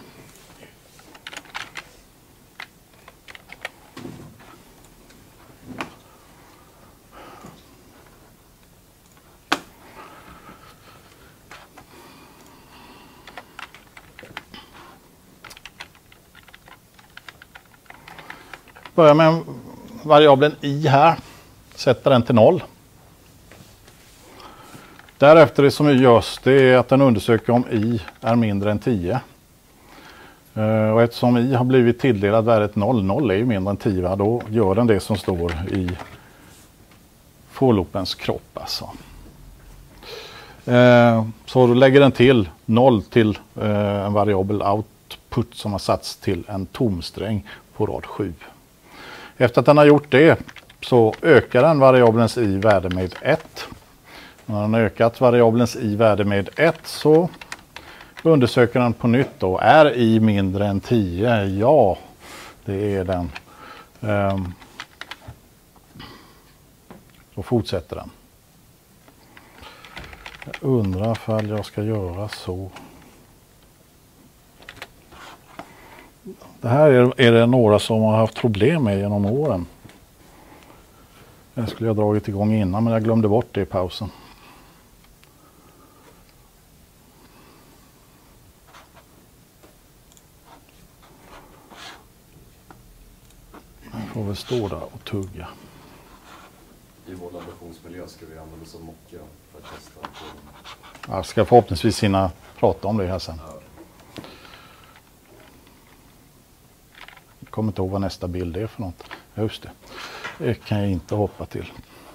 Börjar med variabeln i här. Sätter den till 0. Därefter det som görs, det är att den undersöker om i är mindre än 10. Och eftersom i har blivit tilldelad värdet 0, 0 är ju mindre än 10, då gör den det som står i for-loopens kropp. Alltså. Så då lägger den till 0 till en variabel output som har satts till en tomsträng på rad 7. Efter att den har gjort det så ökar den variabelns i-värde med 1. När den har ökat variabelns i-värde med 1 så undersöker den på nytt då. Är i mindre än 10? Ja, det är den. Så fortsätter den. Jag undrar ifall jag ska göra så. Det här är det några som har haft problem med genom åren. Det skulle jag dragit igång innan men jag glömde bort det i pausen. Jag får väl stå där och tugga. I vår laborationsmiljö ska vi använda som mocka för att testa. Jag ska förhoppningsvis hinna prata om det här sen. Jag kommer inte ihåg vad nästa bild är för något. Just det. Det kan jag inte hoppa till.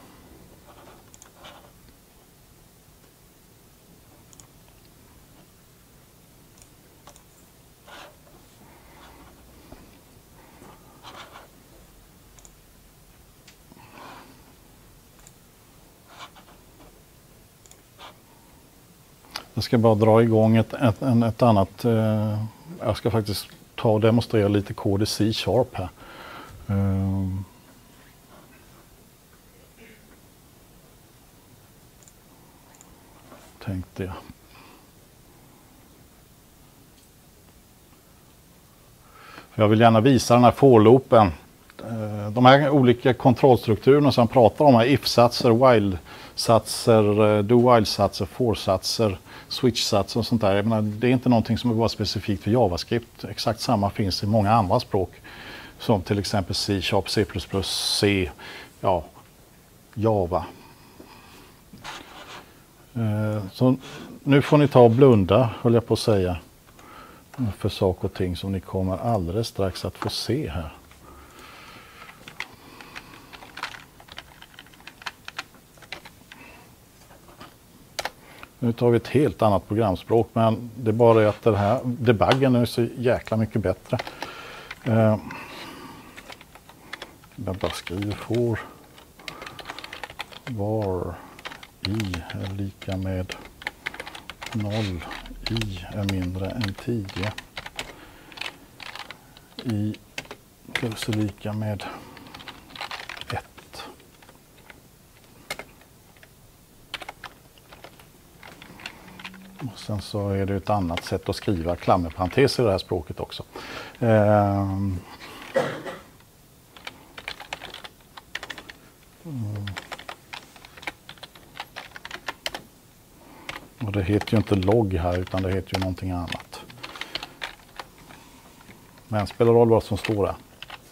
Jag ska bara dra igång ett annat. Jag ska faktiskt ta och demonstrera lite kod i C# här. Tänkte jag. Jag vill gärna visa den här for-loopen. De här olika kontrollstrukturerna som jag pratar om är if-satser, while-satser, do-while-satser, for-satser, switch-satser och sånt där. Jag menar, det är inte någonting som är bara specifikt för JavaScript. Exakt samma finns i många andra språk. Som till exempel C#, C++, C, ja, Java. Så nu får ni ta och blunda, höll jag på att säga. För saker och ting som ni kommer alldeles strax att få se här. Nu tar vi ett helt annat programspråk, men det är bara att det här debuggen är så jäkla mycket bättre. Jag bara skriver for var i är lika med 0, i är mindre än 10, i plus är lika med 1. Och sen så är det ett annat sätt att skriva klammerparentes i det här språket också. Och det heter ju inte logg här utan det heter ju någonting annat. Men det spelar roll vad som står där.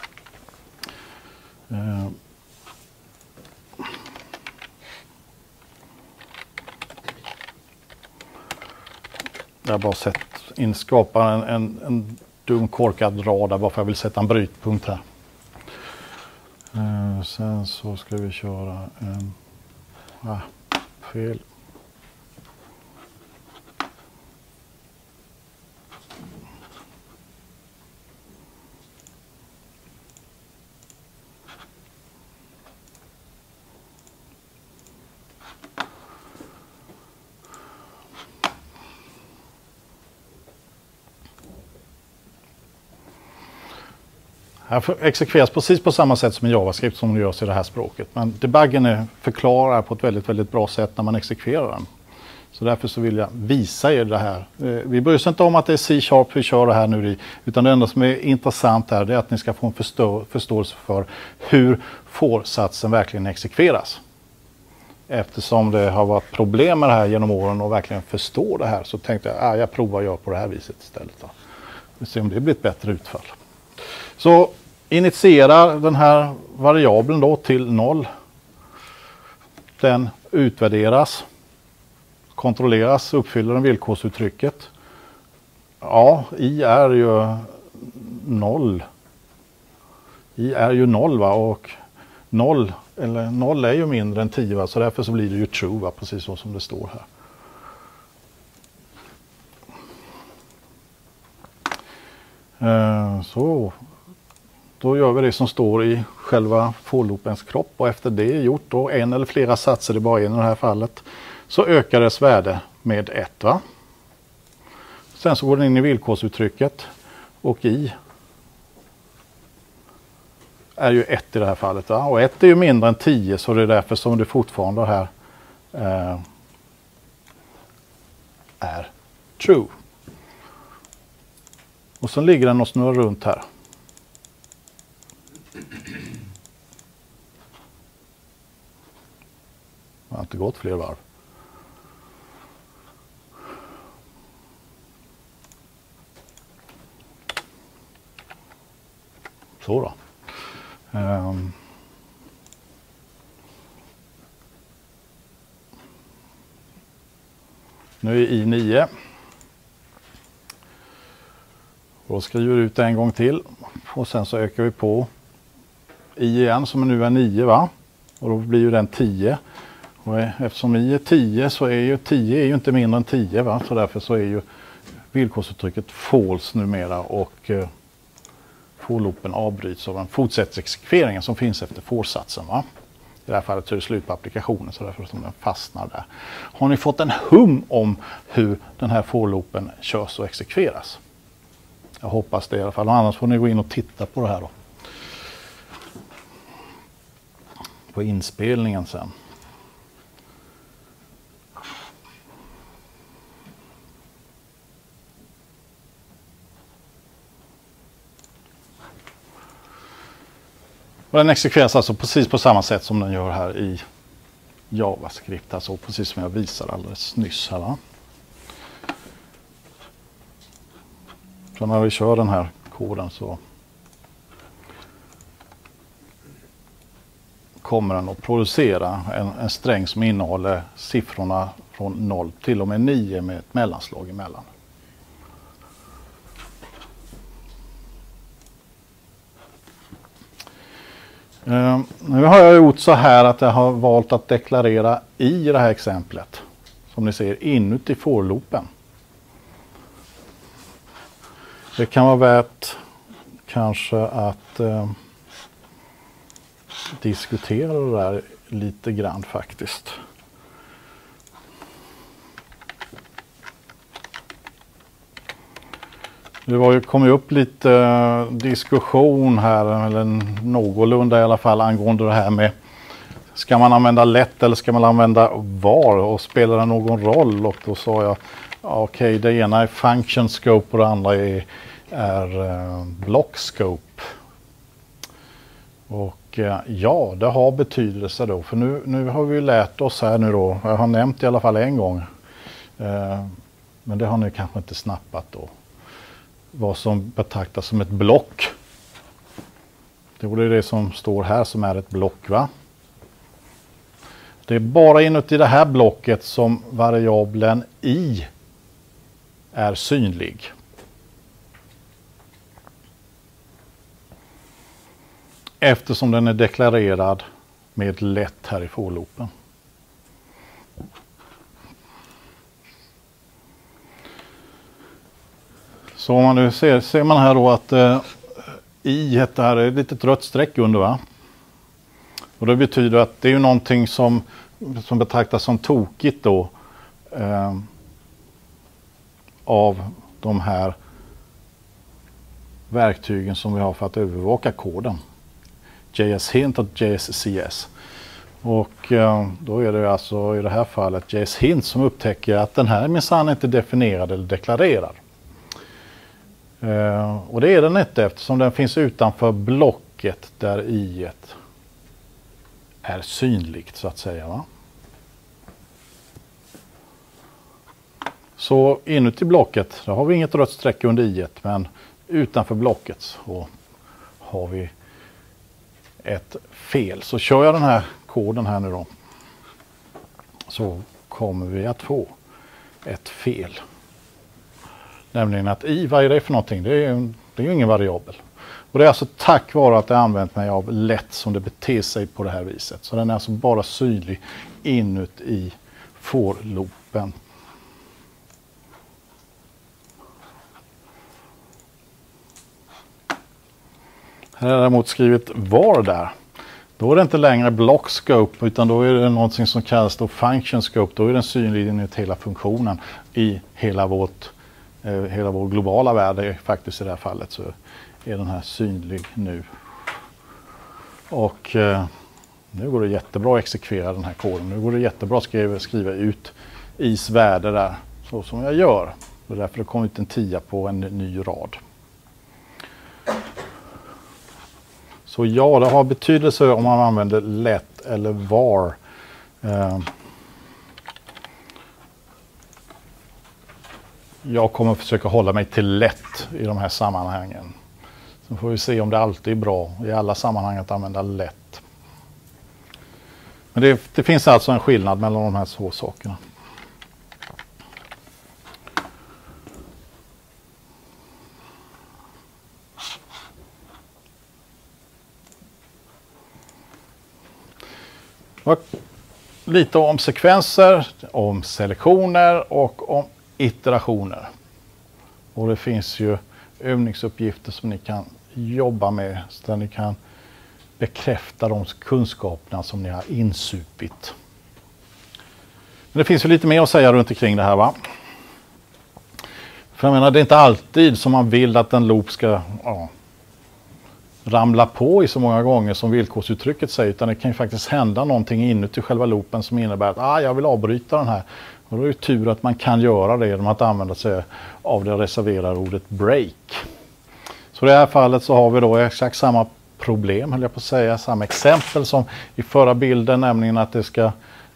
Jag har bara sett skapa en dum korkad rad där bara för jag vill sätta en brytpunkt här. Sen så ska vi köra en fel. Här exekveras precis på samma sätt som i JavaScript som det görs i det här språket. Men debuggen förklarar på ett väldigt, väldigt bra sätt när man exekverar den. Så därför så vill jag visa er det här. Vi bryr oss inte om att det är C# vi kör det här nu i, utan det enda som är intressant här är att ni ska få en förståelse för hur for-satsen verkligen exekveras. Eftersom det har varit problem med det här genom åren och verkligen förstå det här, så tänkte jag jag provar att göra på det här viset istället. Då. Vi ser om det blir ett bättre utfall. Så initiera den här variabeln då till 0. Den utvärderas, kontrolleras, uppfyller den villkorsuttrycket. Ja, i är ju 0. I är ju 0 va, och 0 är ju mindre än 10 va, så därför så blir det ju true va, precis så som det står här. Så då gör vi det som står i själva for-loopens kropp, och efter det är gjort då en eller flera satser, det är bara en i det här fallet, så ökar dess värde med 1 va. Sen så går den in i villkorsuttrycket och i är ju 1 i det här fallet va? Och 1 är ju mindre än 10, så det är därför som det fortfarande här är true. Och så ligger den och snurrar runt här. Det har inte gått fler varv. Så då. Nu är i 9. Och då skriver vi ut det en gång till. Och sen så ökar vi på i igen som nu är 9 va. Och då blir ju den 10. Och eftersom i är 10 så är ju 10 är ju inte mindre än 10 va. Så därför så är ju villkorsuttrycket false numera, och for-loopen avbryts av en fortsättningsexekveringen som finns efter for-satsen va. I det här fallet så är det slut på applikationen, så därför som den fastnar där. Har ni fått en hum om hur den här for-loopen körs och exekveras? Jag hoppas det i alla fall, annars får ni gå in och titta på det här då. På inspelningen sen. Och den exekveras alltså precis på samma sätt som den gör här i JavaScript, alltså precis som jag visade alldeles nyss här va. Så när vi kör den här koden så kommer den att producera en sträng som innehåller siffrorna från 0 till och med 9 med ett mellanslag emellan. Nu har jag gjort så här att jag har valt att deklarera i det här exemplet, som ni ser, inuti for-loopen. Det kan vara värt kanske att diskutera det där lite grann faktiskt. Det kom ju upp lite diskussion här, eller någorlunda i alla fall, angående det här med ska man använda let eller ska man använda var, och spelar det någon roll? Och då sa jag okej, det ena är function scope och det andra är block scope. Och ja, det har betydelse då, för nu har vi lärt oss här nu då, jag har nämnt i alla fall en gång, men det har ni kanske inte snappat då, vad som betraktas som ett block. Det är det som står här som är ett block va. Det är bara inuti det här blocket som variabeln i är synlig. Eftersom den är deklarerad med let här i for-loopen. Så om man nu ser man här då att i här är ett litet rött streck under va. Och det betyder att det är ju någonting som betraktas som tokigt då av de här verktygen som vi har för att övervaka koden. JS-hint och JS-CS. Och då är det alltså i det här fallet JS-hint som upptäcker att den här minsann inte är definierad eller deklarerad. Och det är den inte eftersom den finns utanför blocket där i-et är synligt så att säga. Va? Så inuti blocket, där har vi inget rött streck under i-et, men utanför blocket så har vi ett fel. Så kör jag den här koden här nu då, så kommer vi att få ett fel. Nämligen att i, vad är det för någonting? Det är ju ingen variabel. Och det är alltså tack vare att jag använt mig av let som det beter sig på det här viset. Så den är alltså bara synlig inuti for-loopen. Här är däremot skrivit var där. Då är det inte längre block scope utan då är det någonting som kallas då function scope. Då är den synlig inuti hela funktionen i hela vår globala värld. Faktiskt i det här fallet så är den här synlig nu. Och nu går det jättebra att exekvera den här koden. Nu går det jättebra att skriva ut is värde där så som jag gör. Det är därför det kommer ut en 10 på en ny rad. Så ja, det har betydelse om man använder let eller var. Jag kommer försöka hålla mig till let i de här sammanhangen. Så får vi se om det alltid är bra i alla sammanhang att använda let. Men det finns alltså en skillnad mellan de här två sakerna. Lite om sekvenser, om selektioner och om iterationer. Och det finns ju övningsuppgifter som ni kan jobba med så där ni kan bekräfta de kunskaperna som ni har insupit. Men det finns ju lite mer att säga runt omkring det här, va? För jag menar, det är inte alltid som man vill att en loop ska ramla på i så många gånger som villkorsuttrycket säger, utan det kan ju faktiskt hända någonting inuti själva loopen som innebär att jag vill avbryta den här. Och då är det tur att man kan göra det genom att använda sig av det reserverade ordet break. Så i det här fallet så har vi då exakt samma problem, höll jag på att säga, samma exempel som i förra bilden, nämligen att det ska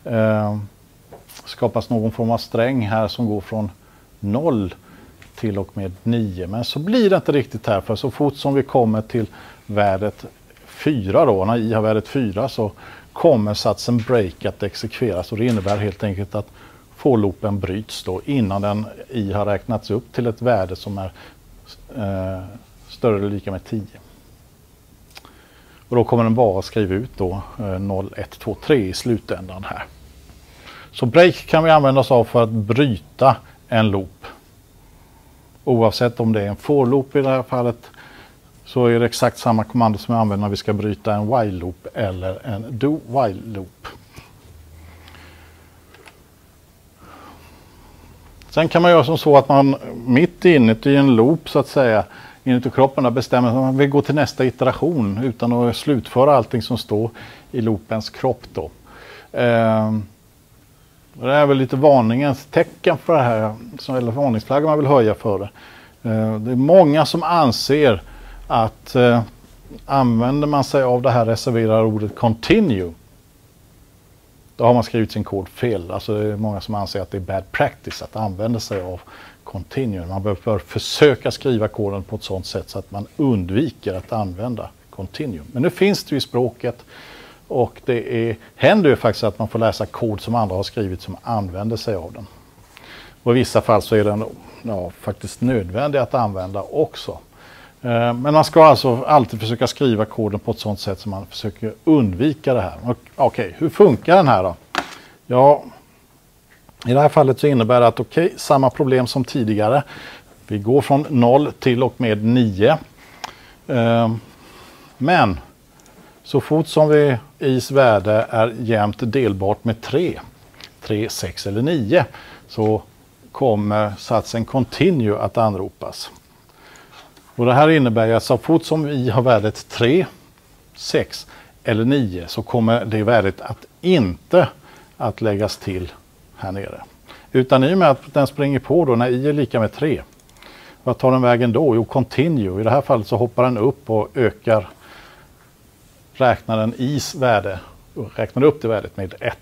skapas någon form av sträng här som går från 0 till och med 9. Men så blir det inte riktigt här, för så fort som vi kommer till värdet 4 då, när i har värdet 4, så kommer satsen break att exekveras, och det innebär helt enkelt att for-loopen bryts då innan den i har räknats upp till ett värde som är större eller lika med 10. Och då kommer den bara skriva ut då 0, 1, 2, 3 i slutändan här. Så break kan vi använda oss av för att bryta en loop. Oavsett om det är en for-loop i det här fallet, så är det exakt samma kommando som vi använder när vi ska bryta en while-loop eller en do-while-loop. Sen kan man göra som så att man mitt inuti en loop så att säga, inuti kroppen, där bestämmer att man vill gå till nästa iteration utan att slutföra allting som står i loopens kropp då. Det är väl lite varningens tecken för det här, eller varningsflagga man vill höja för det. Det är många som anser att använder man sig av det här reserverade ordet continue, då har man skrivit sin kod fel. Alltså det är många som anser att det är bad practice att använda sig av continue. Man bör försöka skriva koden på ett sådant sätt så att man undviker att använda continue. Men nu finns det ju i språket, och det händer ju faktiskt att man får läsa kod som andra har skrivit som använder sig av den. Och i vissa fall så är den faktiskt nödvändig att använda också. Men man ska alltså alltid försöka skriva koden på ett sådant sätt som man försöker undvika det här. Okej, hur funkar den här då? Ja, i det här fallet så innebär det att samma problem som tidigare. Vi går från 0 till och med 9. Men så fort som is värde är jämnt delbart med 3, 6 eller 9, så kommer satsen continue att anropas. Och det här innebär att så fort som i har värdet 3, 6 eller 9 så kommer det värdet att inte att läggas till här nere. Utan i och med att den springer på då när i är lika med 3. Vad tar den vägen då? Jo, continue. I det här fallet så hoppar den upp och ökar, räknar den is värde och räknar upp det värdet med 1.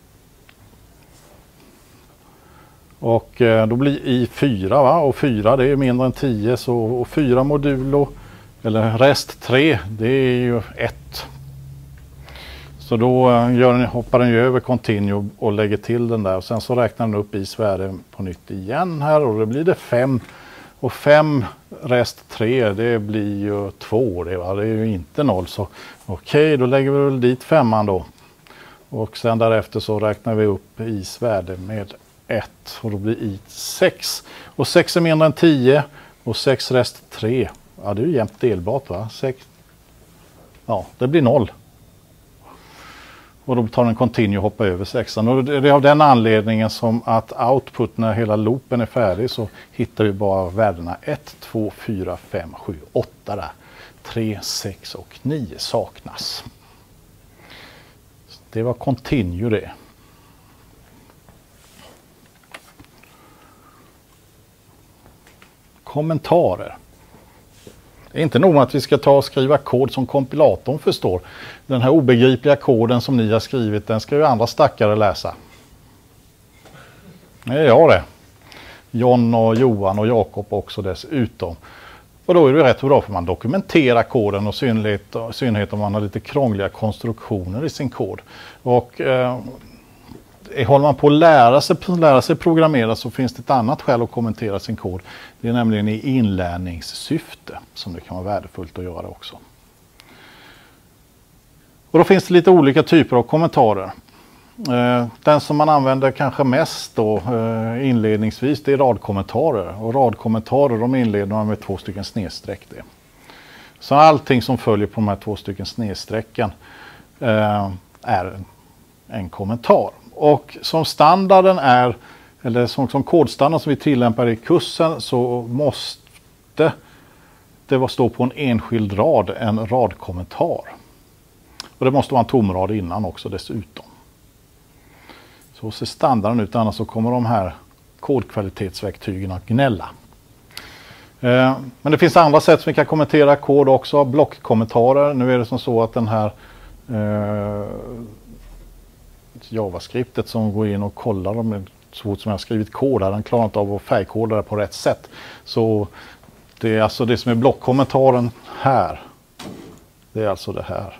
Och då blir i 4, va? Och 4 det är mindre än 10, så och 4 modulo eller rest 3 det är ju 1. Så då hoppar den ju över continue och lägger till den där och sen så räknar den upp is värde på nytt igen här och då blir det 5. Och 5 rest 3 det blir ju 2 det, va? Det är ju inte 0, så okej, då lägger vi väl dit 5 då. Och sen därefter så räknar vi upp is värde med 1 och då blir i 6. Och 6 är mindre än 10 och 6 rest 3. Ja, det är ju jämnt delbart, va? 6. Ja, det blir 0. Och då tar den continue och hoppar över 6. Och det är av den anledningen som att output när hela loopen är färdig så hittar vi bara värdena 1, 2, 4, 5, 7, 8 där. 3, 6 och 9 saknas. Det var continue det. Kommentarer. Det är inte nog med att vi ska ta och skriva kod som kompilatorn förstår. Den här obegripliga koden som ni har skrivit, den ska ju andra stackare läsa. Det är jag det. John och Johan och Jakob också dessutom. Och då är det rätt bra för man dokumenterar koden och i synnerhet om man har lite krångliga konstruktioner i sin kod. Och håller man på att lära sig programmera så finns det ett annat skäl att kommentera sin kod. Det är nämligen i inlärningssyfte som det kan vara värdefullt att göra det också. Och då finns det lite olika typer av kommentarer. Den som man använder kanske mest då, inledningsvis, det är radkommentarer. Och radkommentarer de inleder man med 2 stycken snedstreck. Det. Så allting som följer på de här 2 stycken snedstrecken är en kommentar. Och som standarden är, eller som kodstandard som vi tillämpar i kursen, så måste det stå på en enskild rad en radkommentar. Och det måste vara en tom rad innan också dessutom. Så ser standarden ut, annars så kommer de här kodkvalitetsverktygen att gnälla. Men det finns andra sätt som vi kan kommentera kod också, blockkommentarer. Nu är det som så att den här JavaScriptet som går in och kollar om så fort som jag har skrivit kod här, den klarar inte av att färgkoda det på rätt sätt. Så det är alltså det som är blockkommentaren här. Det är alltså det här.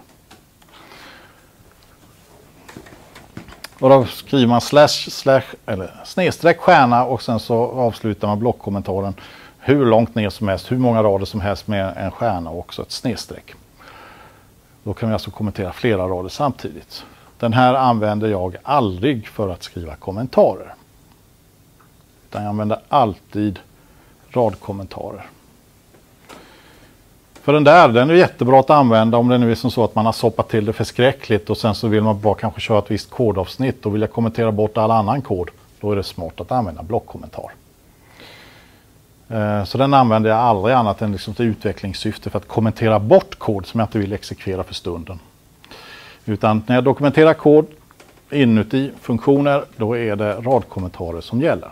Och då skriver man snedstreck stjärna och sen så avslutar man blockkommentaren hur långt ner som helst, hur många rader som helst med en stjärna och också ett snedstreck. Då kan vi alltså kommentera flera rader samtidigt. Den här använder jag aldrig för att skriva kommentarer. Utan jag använder alltid radkommentarer. För den är jättebra att använda om det nu är som så att man har soppat till det förskräckligt och sen så vill man bara kanske köra ett visst kodavsnitt och vill jag kommentera bort all annan kod. Då är det smart att använda blockkommentar. Så den använder jag aldrig annat än liksom till utvecklingssyfte för att kommentera bort kod som jag inte vill exekvera för stunden. Utan när jag dokumenterar kod inuti funktioner, då är det radkommentarer som gäller.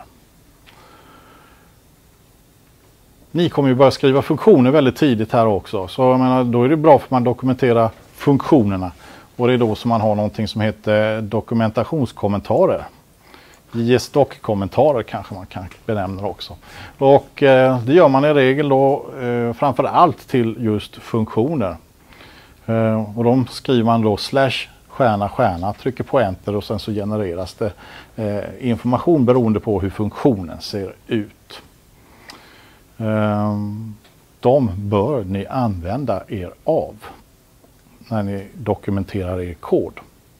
Ni kommer ju börja skriva funktioner väldigt tidigt här också. Så jag menar, då är det bra för att man dokumenterar funktionerna. Och det är då som man har någonting som heter dokumentationskommentarer. JS-doc-kommentarer kanske man kan benämna också. Och det gör man i regel då framför allt till just funktioner. Och de skriver man då /stjärna, trycker på enter och sen så genereras det information beroende på hur funktionen ser ut. De bör ni använda er av när ni dokumenterar er kod.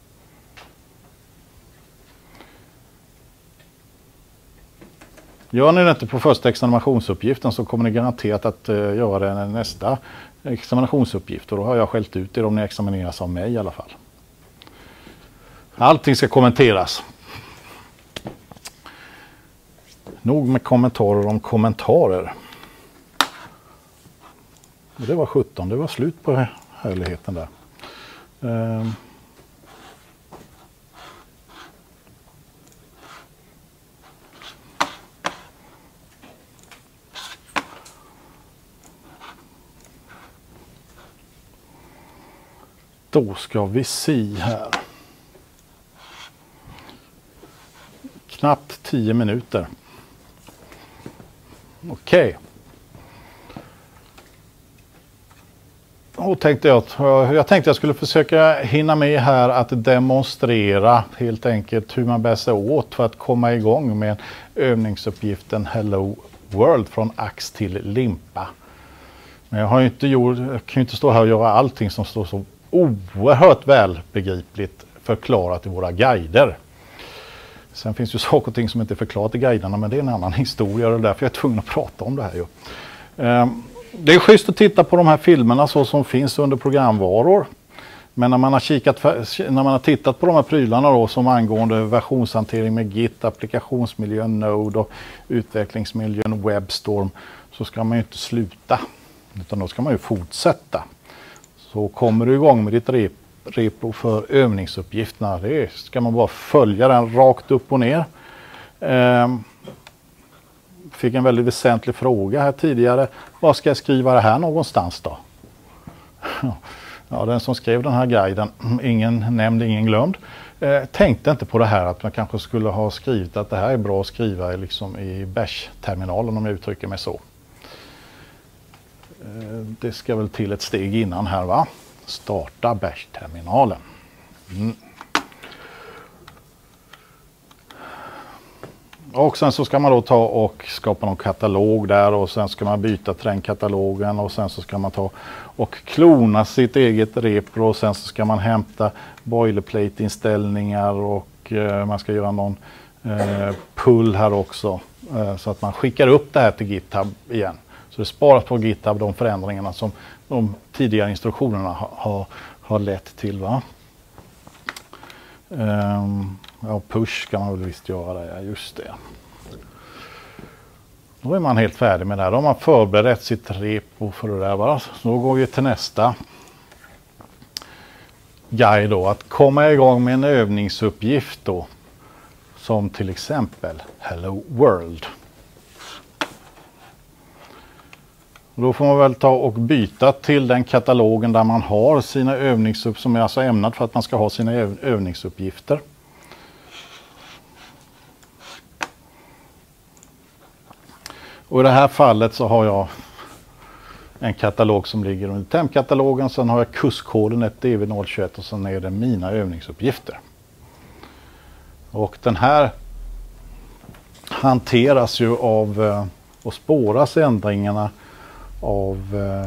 Gör ni det inte på första examinationsuppgiften så kommer ni garanterat att göra det nästa examinationsuppgift. Och då har jag skällt ut er om ni examineras av mig i alla fall. Allting ska kommenteras. Nog med kommentarer om kommentarer. Och det var 17, det var slut på härligheten där. Då ska vi se här. Knappt 10 minuter. Okej. Och jag tänkte jag skulle försöka hinna med här att demonstrera helt enkelt hur man bär sig åt för att komma igång med övningsuppgiften Hello World från ax till limpa. Men jag kan ju inte stå här och göra allting som står så oerhört välbegripligt förklarat i våra guider. Sen finns ju saker och ting som inte är förklarat i guiderna, men det är en annan historia och det är därför jag är tvungen att prata om det här. Det är schysst att titta på de här filmerna så som finns under programvaror. Men när man har tittat på de här prylarna då, som angående versionshantering med Git, applikationsmiljön Node och utvecklingsmiljön WebStorm, så ska man ju inte sluta. Utan då ska man ju fortsätta. Så kommer du igång med ditt repo för övningsuppgifterna. Det ska man bara följa den rakt upp och ner. Fick en väldigt väsentlig fråga här tidigare. Var ska jag skriva det här någonstans då? Ja, den som skrev den här guiden, ingen nämnd, ingen glömd, tänkte inte på det här att man kanske skulle ha skrivit att det här är bra att skriva liksom i bash-terminalen, om jag uttrycker mig så. Det ska väl till ett steg innan här, va? Starta bash-terminalen. Och sen så ska man då ta och skapa någon katalog där, och sen ska man byta till den katalogen, och sen så ska man ta och klona sitt eget repro, och sen så ska man hämta boilerplate-inställningar, och man ska göra någon pull här också, så att man skickar upp det här till GitHub igen. Så det sparas på GitHub de förändringarna som de tidigare instruktionerna har lett till, va? Ja, push kan man väl visst göra det, ja, just det. Då är man helt färdig med det här. Då har man förberett sitt repo för det där, va? Så då går vi till nästa guide då. Att komma igång med en övningsuppgift då. Som till exempel Hello World. Då får man väl ta och byta till den katalogen där man har sina övningsuppgifter, som är alltså ämnat för att man ska ha sina övningsuppgifter. Och i det här fallet så har jag en katalog som ligger under temp-katalogen. Sen har jag kurskoden 1DV021 och sen är det mina övningsuppgifter. Och den här hanteras ju av och spåras ändringarna av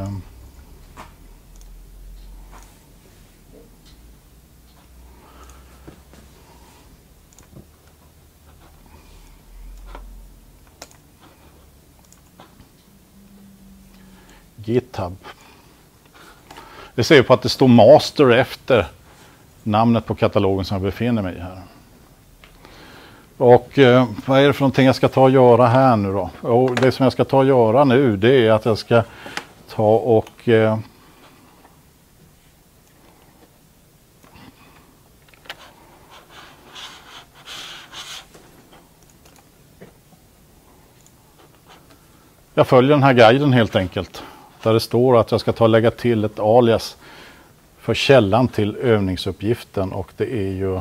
GitHub. Vi ser på att det står master efter namnet på katalogen som jag befinner mig i här. Och vad är det för någonting jag ska ta och göra här nu då? Och det som jag ska ta och göra nu, det är att jag ska ta och jag följer den här guiden helt enkelt. Där det står att jag ska ta och lägga till ett alias för källan till övningsuppgiften, och det är ju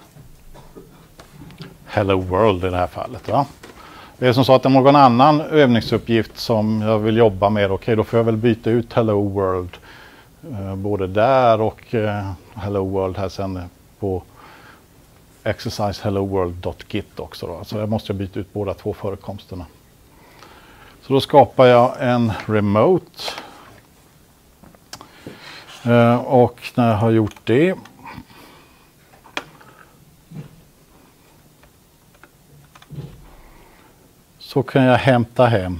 Hello World i det här fallet, va? Det är som så att det är någon annan övningsuppgift som jag vill jobba med. Okej, då får jag väl byta ut Hello World både där och Hello World här sen på exercisehelloworld.git också då. Så jag måste byta ut båda två förekomsterna. Så då skapar jag en remote. Och när jag har gjort det så kan jag hämta hem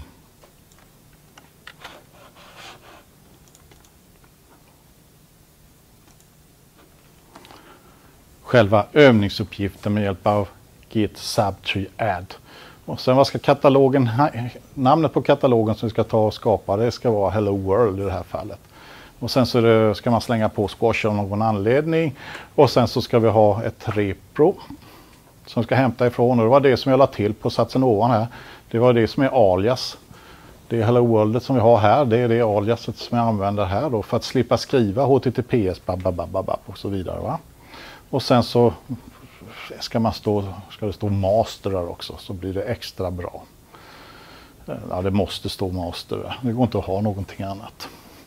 själva övningsuppgiften med hjälp av git subtree add. Och sen vad ska katalogen, namnet på katalogen som vi ska ta och skapa, det ska vara Hello World i det här fallet. Och sen så ska man slänga på squash av någon anledning. Och sen så ska vi ha ett repro som ska hämta ifrån. Och det var det som jag la till på satsen ovan här. Det var det som är alias. Det är Hello World som vi har här. Det är det aliaset som jag använder här då för att slippa skriva HTTPS och så vidare. Va? Och sen så ska det stå master där också, så blir det extra bra. Ja, det måste stå master där. Det går inte att ha någonting annat.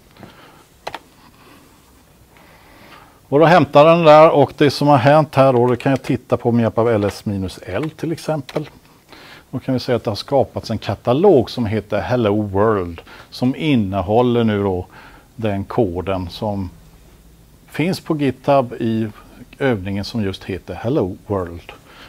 Och då hämtar den där, och det som har hänt här då, det kan jag titta på med hjälp av ls-l till exempel. Då kan vi säga att det har skapats en katalog som heter Hello World, som innehåller nu då den koden som finns på GitHub i övningen som just heter Hello World.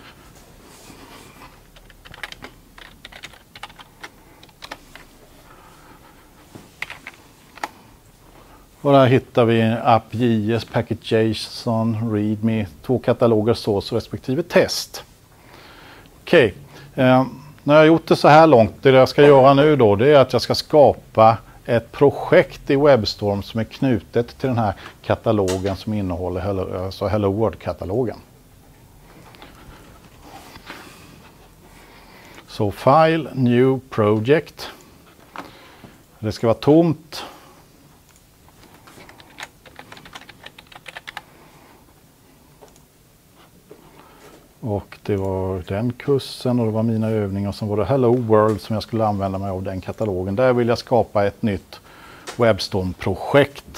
Och där hittar vi app.js, package.json, readme, 2 kataloger, source respektive test. Okej, när jag har gjort det så här långt, det jag ska göra nu då, det är att jag ska skapa ett projekt i WebStorm som är knutet till den här katalogen som innehåller Hello World-katalogen. Så file, new project. Det ska vara tomt. Och det var den kursen och det var mina övningar. Och sen var det Hello World som jag skulle använda mig av den katalogen. Där vill jag skapa ett nytt WebStorm-projekt.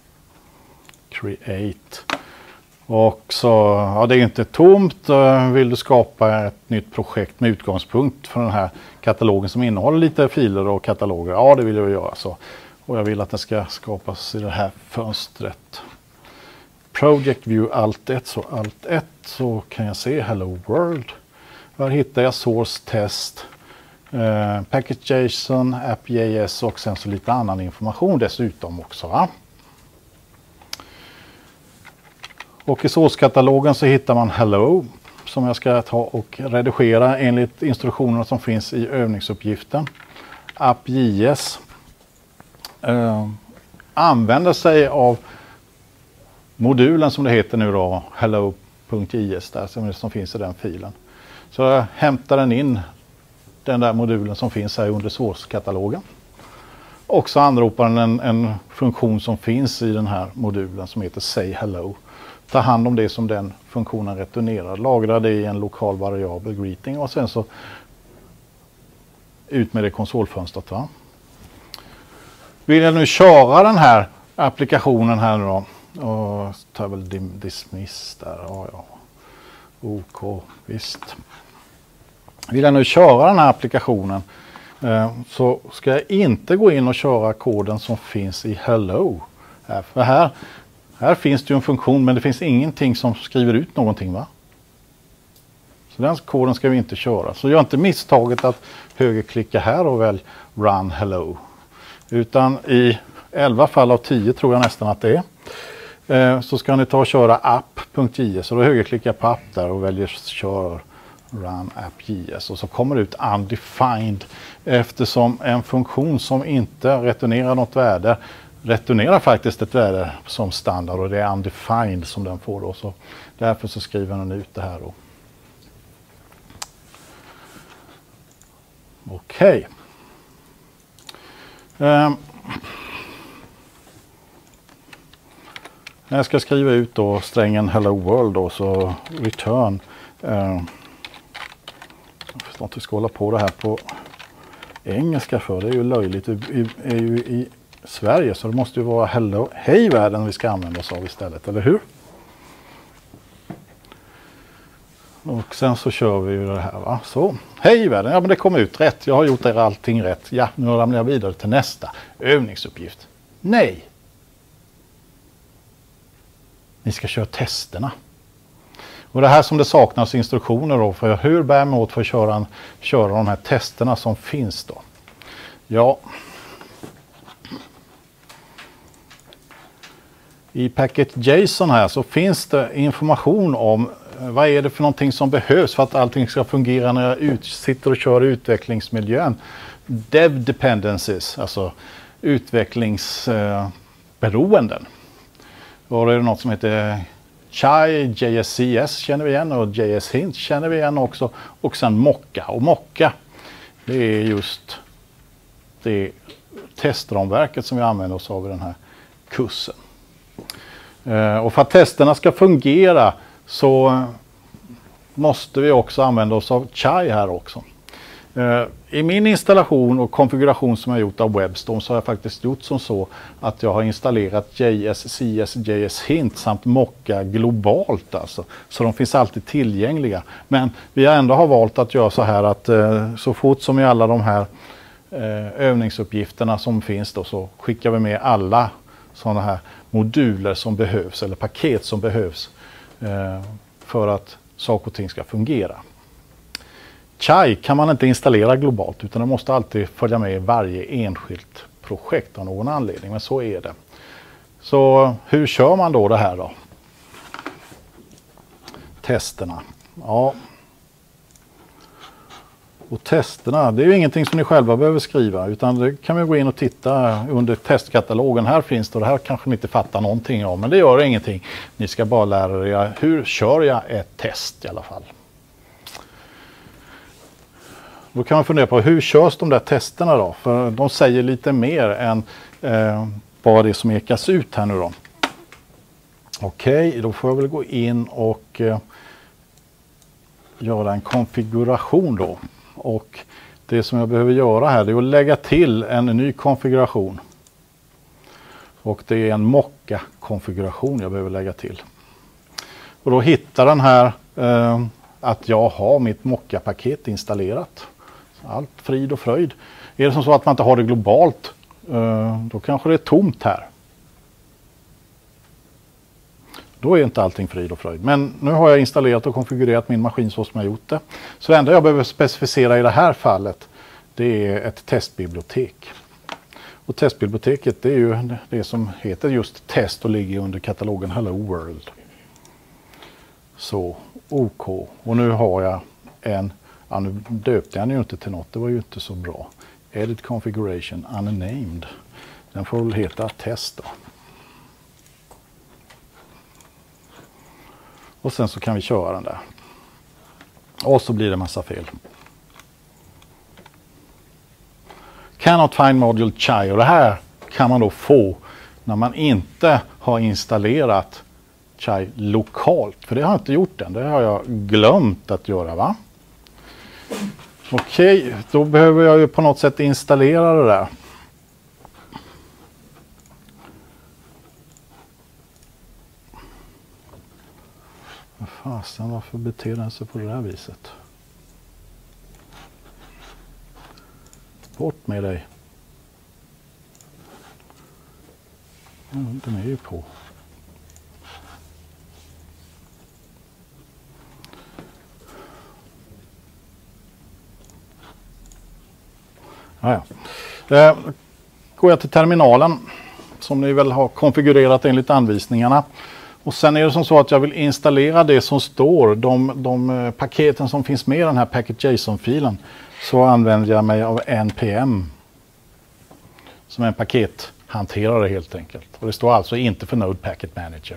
Create. Och så, ja, det är inte tomt. Vill du skapa ett nytt projekt med utgångspunkt från den här katalogen som innehåller lite filer och kataloger? Ja, det vill jag göra så. Och jag vill att det ska skapas i det här fönstret. Project View Alt 1, så Alt 1, så kan jag se Hello World. Här hittar jag Source Test, Package.json, App.js och sen så lite annan information dessutom också. Va? Och i Source-katalogen så hittar man Hello som jag ska ta och redigera enligt instruktionerna som finns i övningsuppgiften. App.js använder sig av modulen som det heter nu då, hello.js där som finns i den filen. Så jag hämtar den in, den där modulen som finns här under source-katalogen. Och så anropar den en funktion som finns i den här modulen som heter say hello. Ta hand om det som den funktionen returnerar, lagra det i en lokal variabel greeting och sen så ut med det konsolfönstret. Va? Vill jag nu köra den här applikationen här nu då, och tar väl dismiss där, ja. OK, visst. Vill jag nu köra den här applikationen så ska jag inte gå in och köra koden som finns i Hello. För här finns det ju en funktion, men det finns ingenting som skriver ut någonting, va? Så den koden ska vi inte köra. Så gör inte misstaget att högerklicka här och välj Run Hello. Utan i 11 fall av 10 tror jag nästan att det är. Så ska ni ta och köra app.js och då högerklicka på app där och väljer kör run app.js och så kommer det ut undefined eftersom en funktion som inte returnerar något värde returnerar faktiskt ett värde som standard och det är undefined som den får då. Så därför så skriver den ut det här då. Okej. När jag ska skriva ut då strängen Hello World då, så return. Jag förstår inte hur vi ska hålla på det här på engelska för. Det är ju löjligt. Vi är ju i Sverige så det måste ju vara hello, hej världen vi ska använda oss av istället, eller hur? Och sen så kör vi ju det här, va? Så, hej världen, ja men det kom ut rätt. Jag har gjort allting rätt. Ja, nu ramlar jag vidare till nästa övningsuppgift. Nej! Ni ska köra testerna. Och det här som det saknas instruktioner då, för hur bär man åt för att köra de här testerna som finns då? Ja. I package.json här så finns det information om vad är det för någonting som behövs för att allting ska fungera när jag sitter och kör i utvecklingsmiljön? Dev dependencies, alltså utvecklingsberoenden. Och det är något som heter Chai, JSCS känner vi igen och JS-hint känner vi igen också. Och sen Mocka. Och Mocka, det är just det testramverket som vi använder oss av i den här kursen. Och för att testerna ska fungera så måste vi också använda oss av Chai här också. I min installation och konfiguration som jag gjort av WebStorm så har jag faktiskt gjort som så att jag har installerat JSCS, JS-hint samt Mocka globalt alltså. Så de finns alltid tillgängliga. Men vi ändå har valt att göra så här att så fort som i alla de här övningsuppgifterna som finns då så skickar vi med alla sådana här moduler som behövs eller paket som behövs för att saker och ting ska fungera. Chai kan man inte installera globalt utan det måste alltid följa med i varje enskilt projekt av någon anledning, men så är det. Så hur kör man då det här då? Testerna. Ja. Och testerna, det är ju ingenting som ni själva behöver skriva utan det kan vi gå in och titta under testkatalogen. Här finns det och det här kanske ni inte fattar någonting om, men det gör ingenting. Ni ska bara lära er hur kör jag ett test i alla fall. Då kan man fundera på hur körs de där testerna då? För de säger lite mer än vad det är som ekas ut här nu då. Okej, då får jag väl gå in och göra en konfiguration då. Och det som jag behöver göra här är att lägga till en ny konfiguration. Och det är en Mocka-konfiguration jag behöver lägga till. Och då hittar den här att jag har mitt Mocka-paket installerat. Allt frid och fröjd. Är det som så att man inte har det globalt, då kanske det är tomt här. Då är inte allting frid och fröjd. Men nu har jag installerat och konfigurerat min maskin så som jag gjort det. Så det enda jag behöver specificera i det här fallet, det är ett testbibliotek. Och testbiblioteket, det är ju det som heter just test och ligger under katalogen Hello World. Så, OK. Och nu har jag en, ja, nu döpte jag den ju inte till något, det var ju inte så bra. Edit configuration unnamed. Den får väl heta test då. Och sen så kan vi köra den där. Och så blir det massa fel. Cannot find module Chai. Och det här kan man då få när man inte har installerat Chai lokalt. För det har jag inte gjort än. Det har jag glömt att göra, va? Okej, då behöver jag ju på något sätt installera det där. Fasen, varför beter den sig på det här viset? Bort med dig. Den är ju på. Går jag till terminalen som ni väl har konfigurerat enligt anvisningarna. Och sen är det som så att jag vill installera det som står, de paketen som finns med i den här package.json-filen. Så använder jag mig av npm som en pakethanterare helt enkelt. Och det står alltså inte för Node Packet Manager.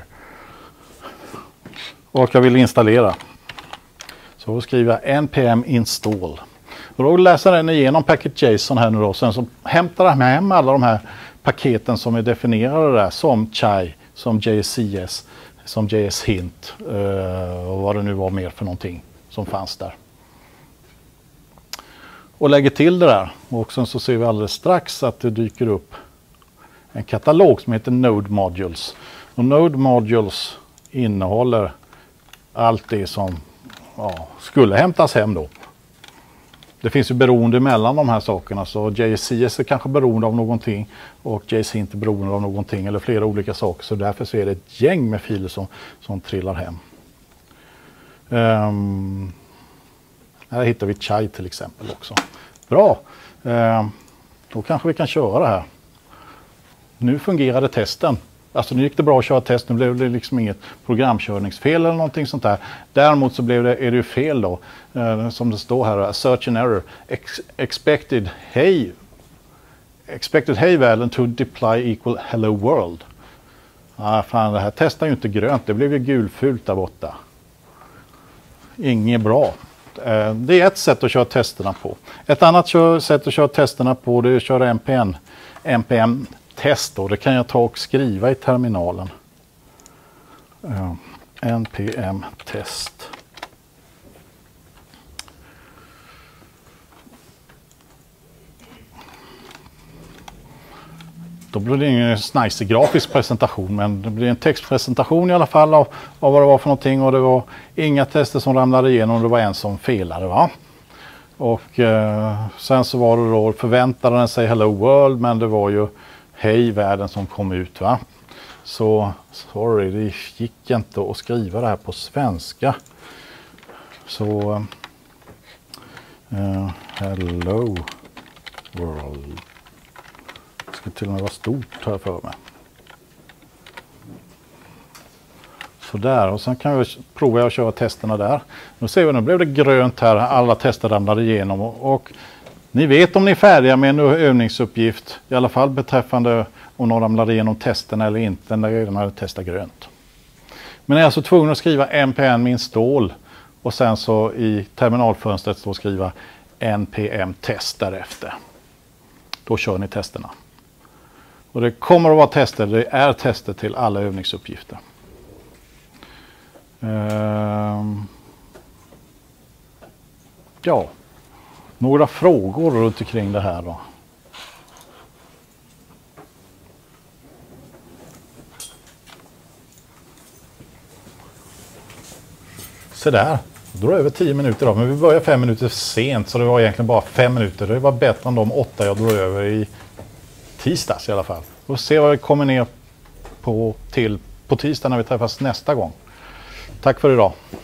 Och jag vill installera. Så då skriver jag npm install. Och då läser den igenom package.json här nu då. Sen så hämtar den hem alla de här paketen som är definierade där som Chai, som JSCS, som JS-hint och vad det nu var mer för någonting som fanns där. Och lägger till det där. Och sen så ser vi alldeles strax att det dyker upp en katalog som heter Node Modules. Och Node Modules innehåller allt det som skulle hämtas hem då. Det finns ju beroende mellan de här sakerna, så JSCS är kanske beroende av någonting och JS-hint är beroende av någonting eller flera olika saker, så därför så är det ett gäng med filer som trillar hem. Här hittar vi Chai till exempel också. Bra, då kanske vi kan köra det här. Nu fungerade testen. Alltså nu gick det bra att köra test, nu blev det liksom inget programkörningsfel eller någonting sånt där. Däremot så är det ju fel då, som det står här, search and error, expected hey-värden to deploy equal hello world. Fan, det här testar ju inte grönt, det blev ju gulfult där borta. Inget bra. Det är ett sätt att köra testerna på. Ett annat sätt att köra testerna på, det är att köra npm-test då. Det kan jag ta och skriva i terminalen. npm-test. Då blir det ingen snajsig grafisk presentation, men det blir en textpresentation i alla fall av vad det var för någonting, och det var inga tester som ramlade igenom, det var en som felade, va? Och sen så var det då, förväntade den sig hello world, men det var ju hej världen som kom ut, va? Så sorry, det gick inte att skriva det här på svenska. Så hello world. Det ska till och med vara stort här för mig. Så där, och sen kan vi prova att köra testerna där. Nu ser vi, nu blev det grönt här, alla tester ramlade igenom, och ni vet om ni är färdiga med en övningsuppgift, i alla fall beträffande om de ramlade igenom testen eller inte, när jag redan hade testat grönt. Men jag är alltså tvungen att skriva npm install och sen så i terminalfönstret då skriva npm test därefter. Då kör ni testerna. Och det kommer att vara tester, det är tester till alla övningsuppgifter. Ja, några frågor runt omkring det här då. Så där, då över 10 minuter då, men vi börjar 5 minuter sent, så det var egentligen bara 5 minuter. Det var bättre än de 8 jag drog över i tisdags i alla fall. Vi får se vad vi kommer ner på tisdag när vi träffas nästa gång. Tack för idag.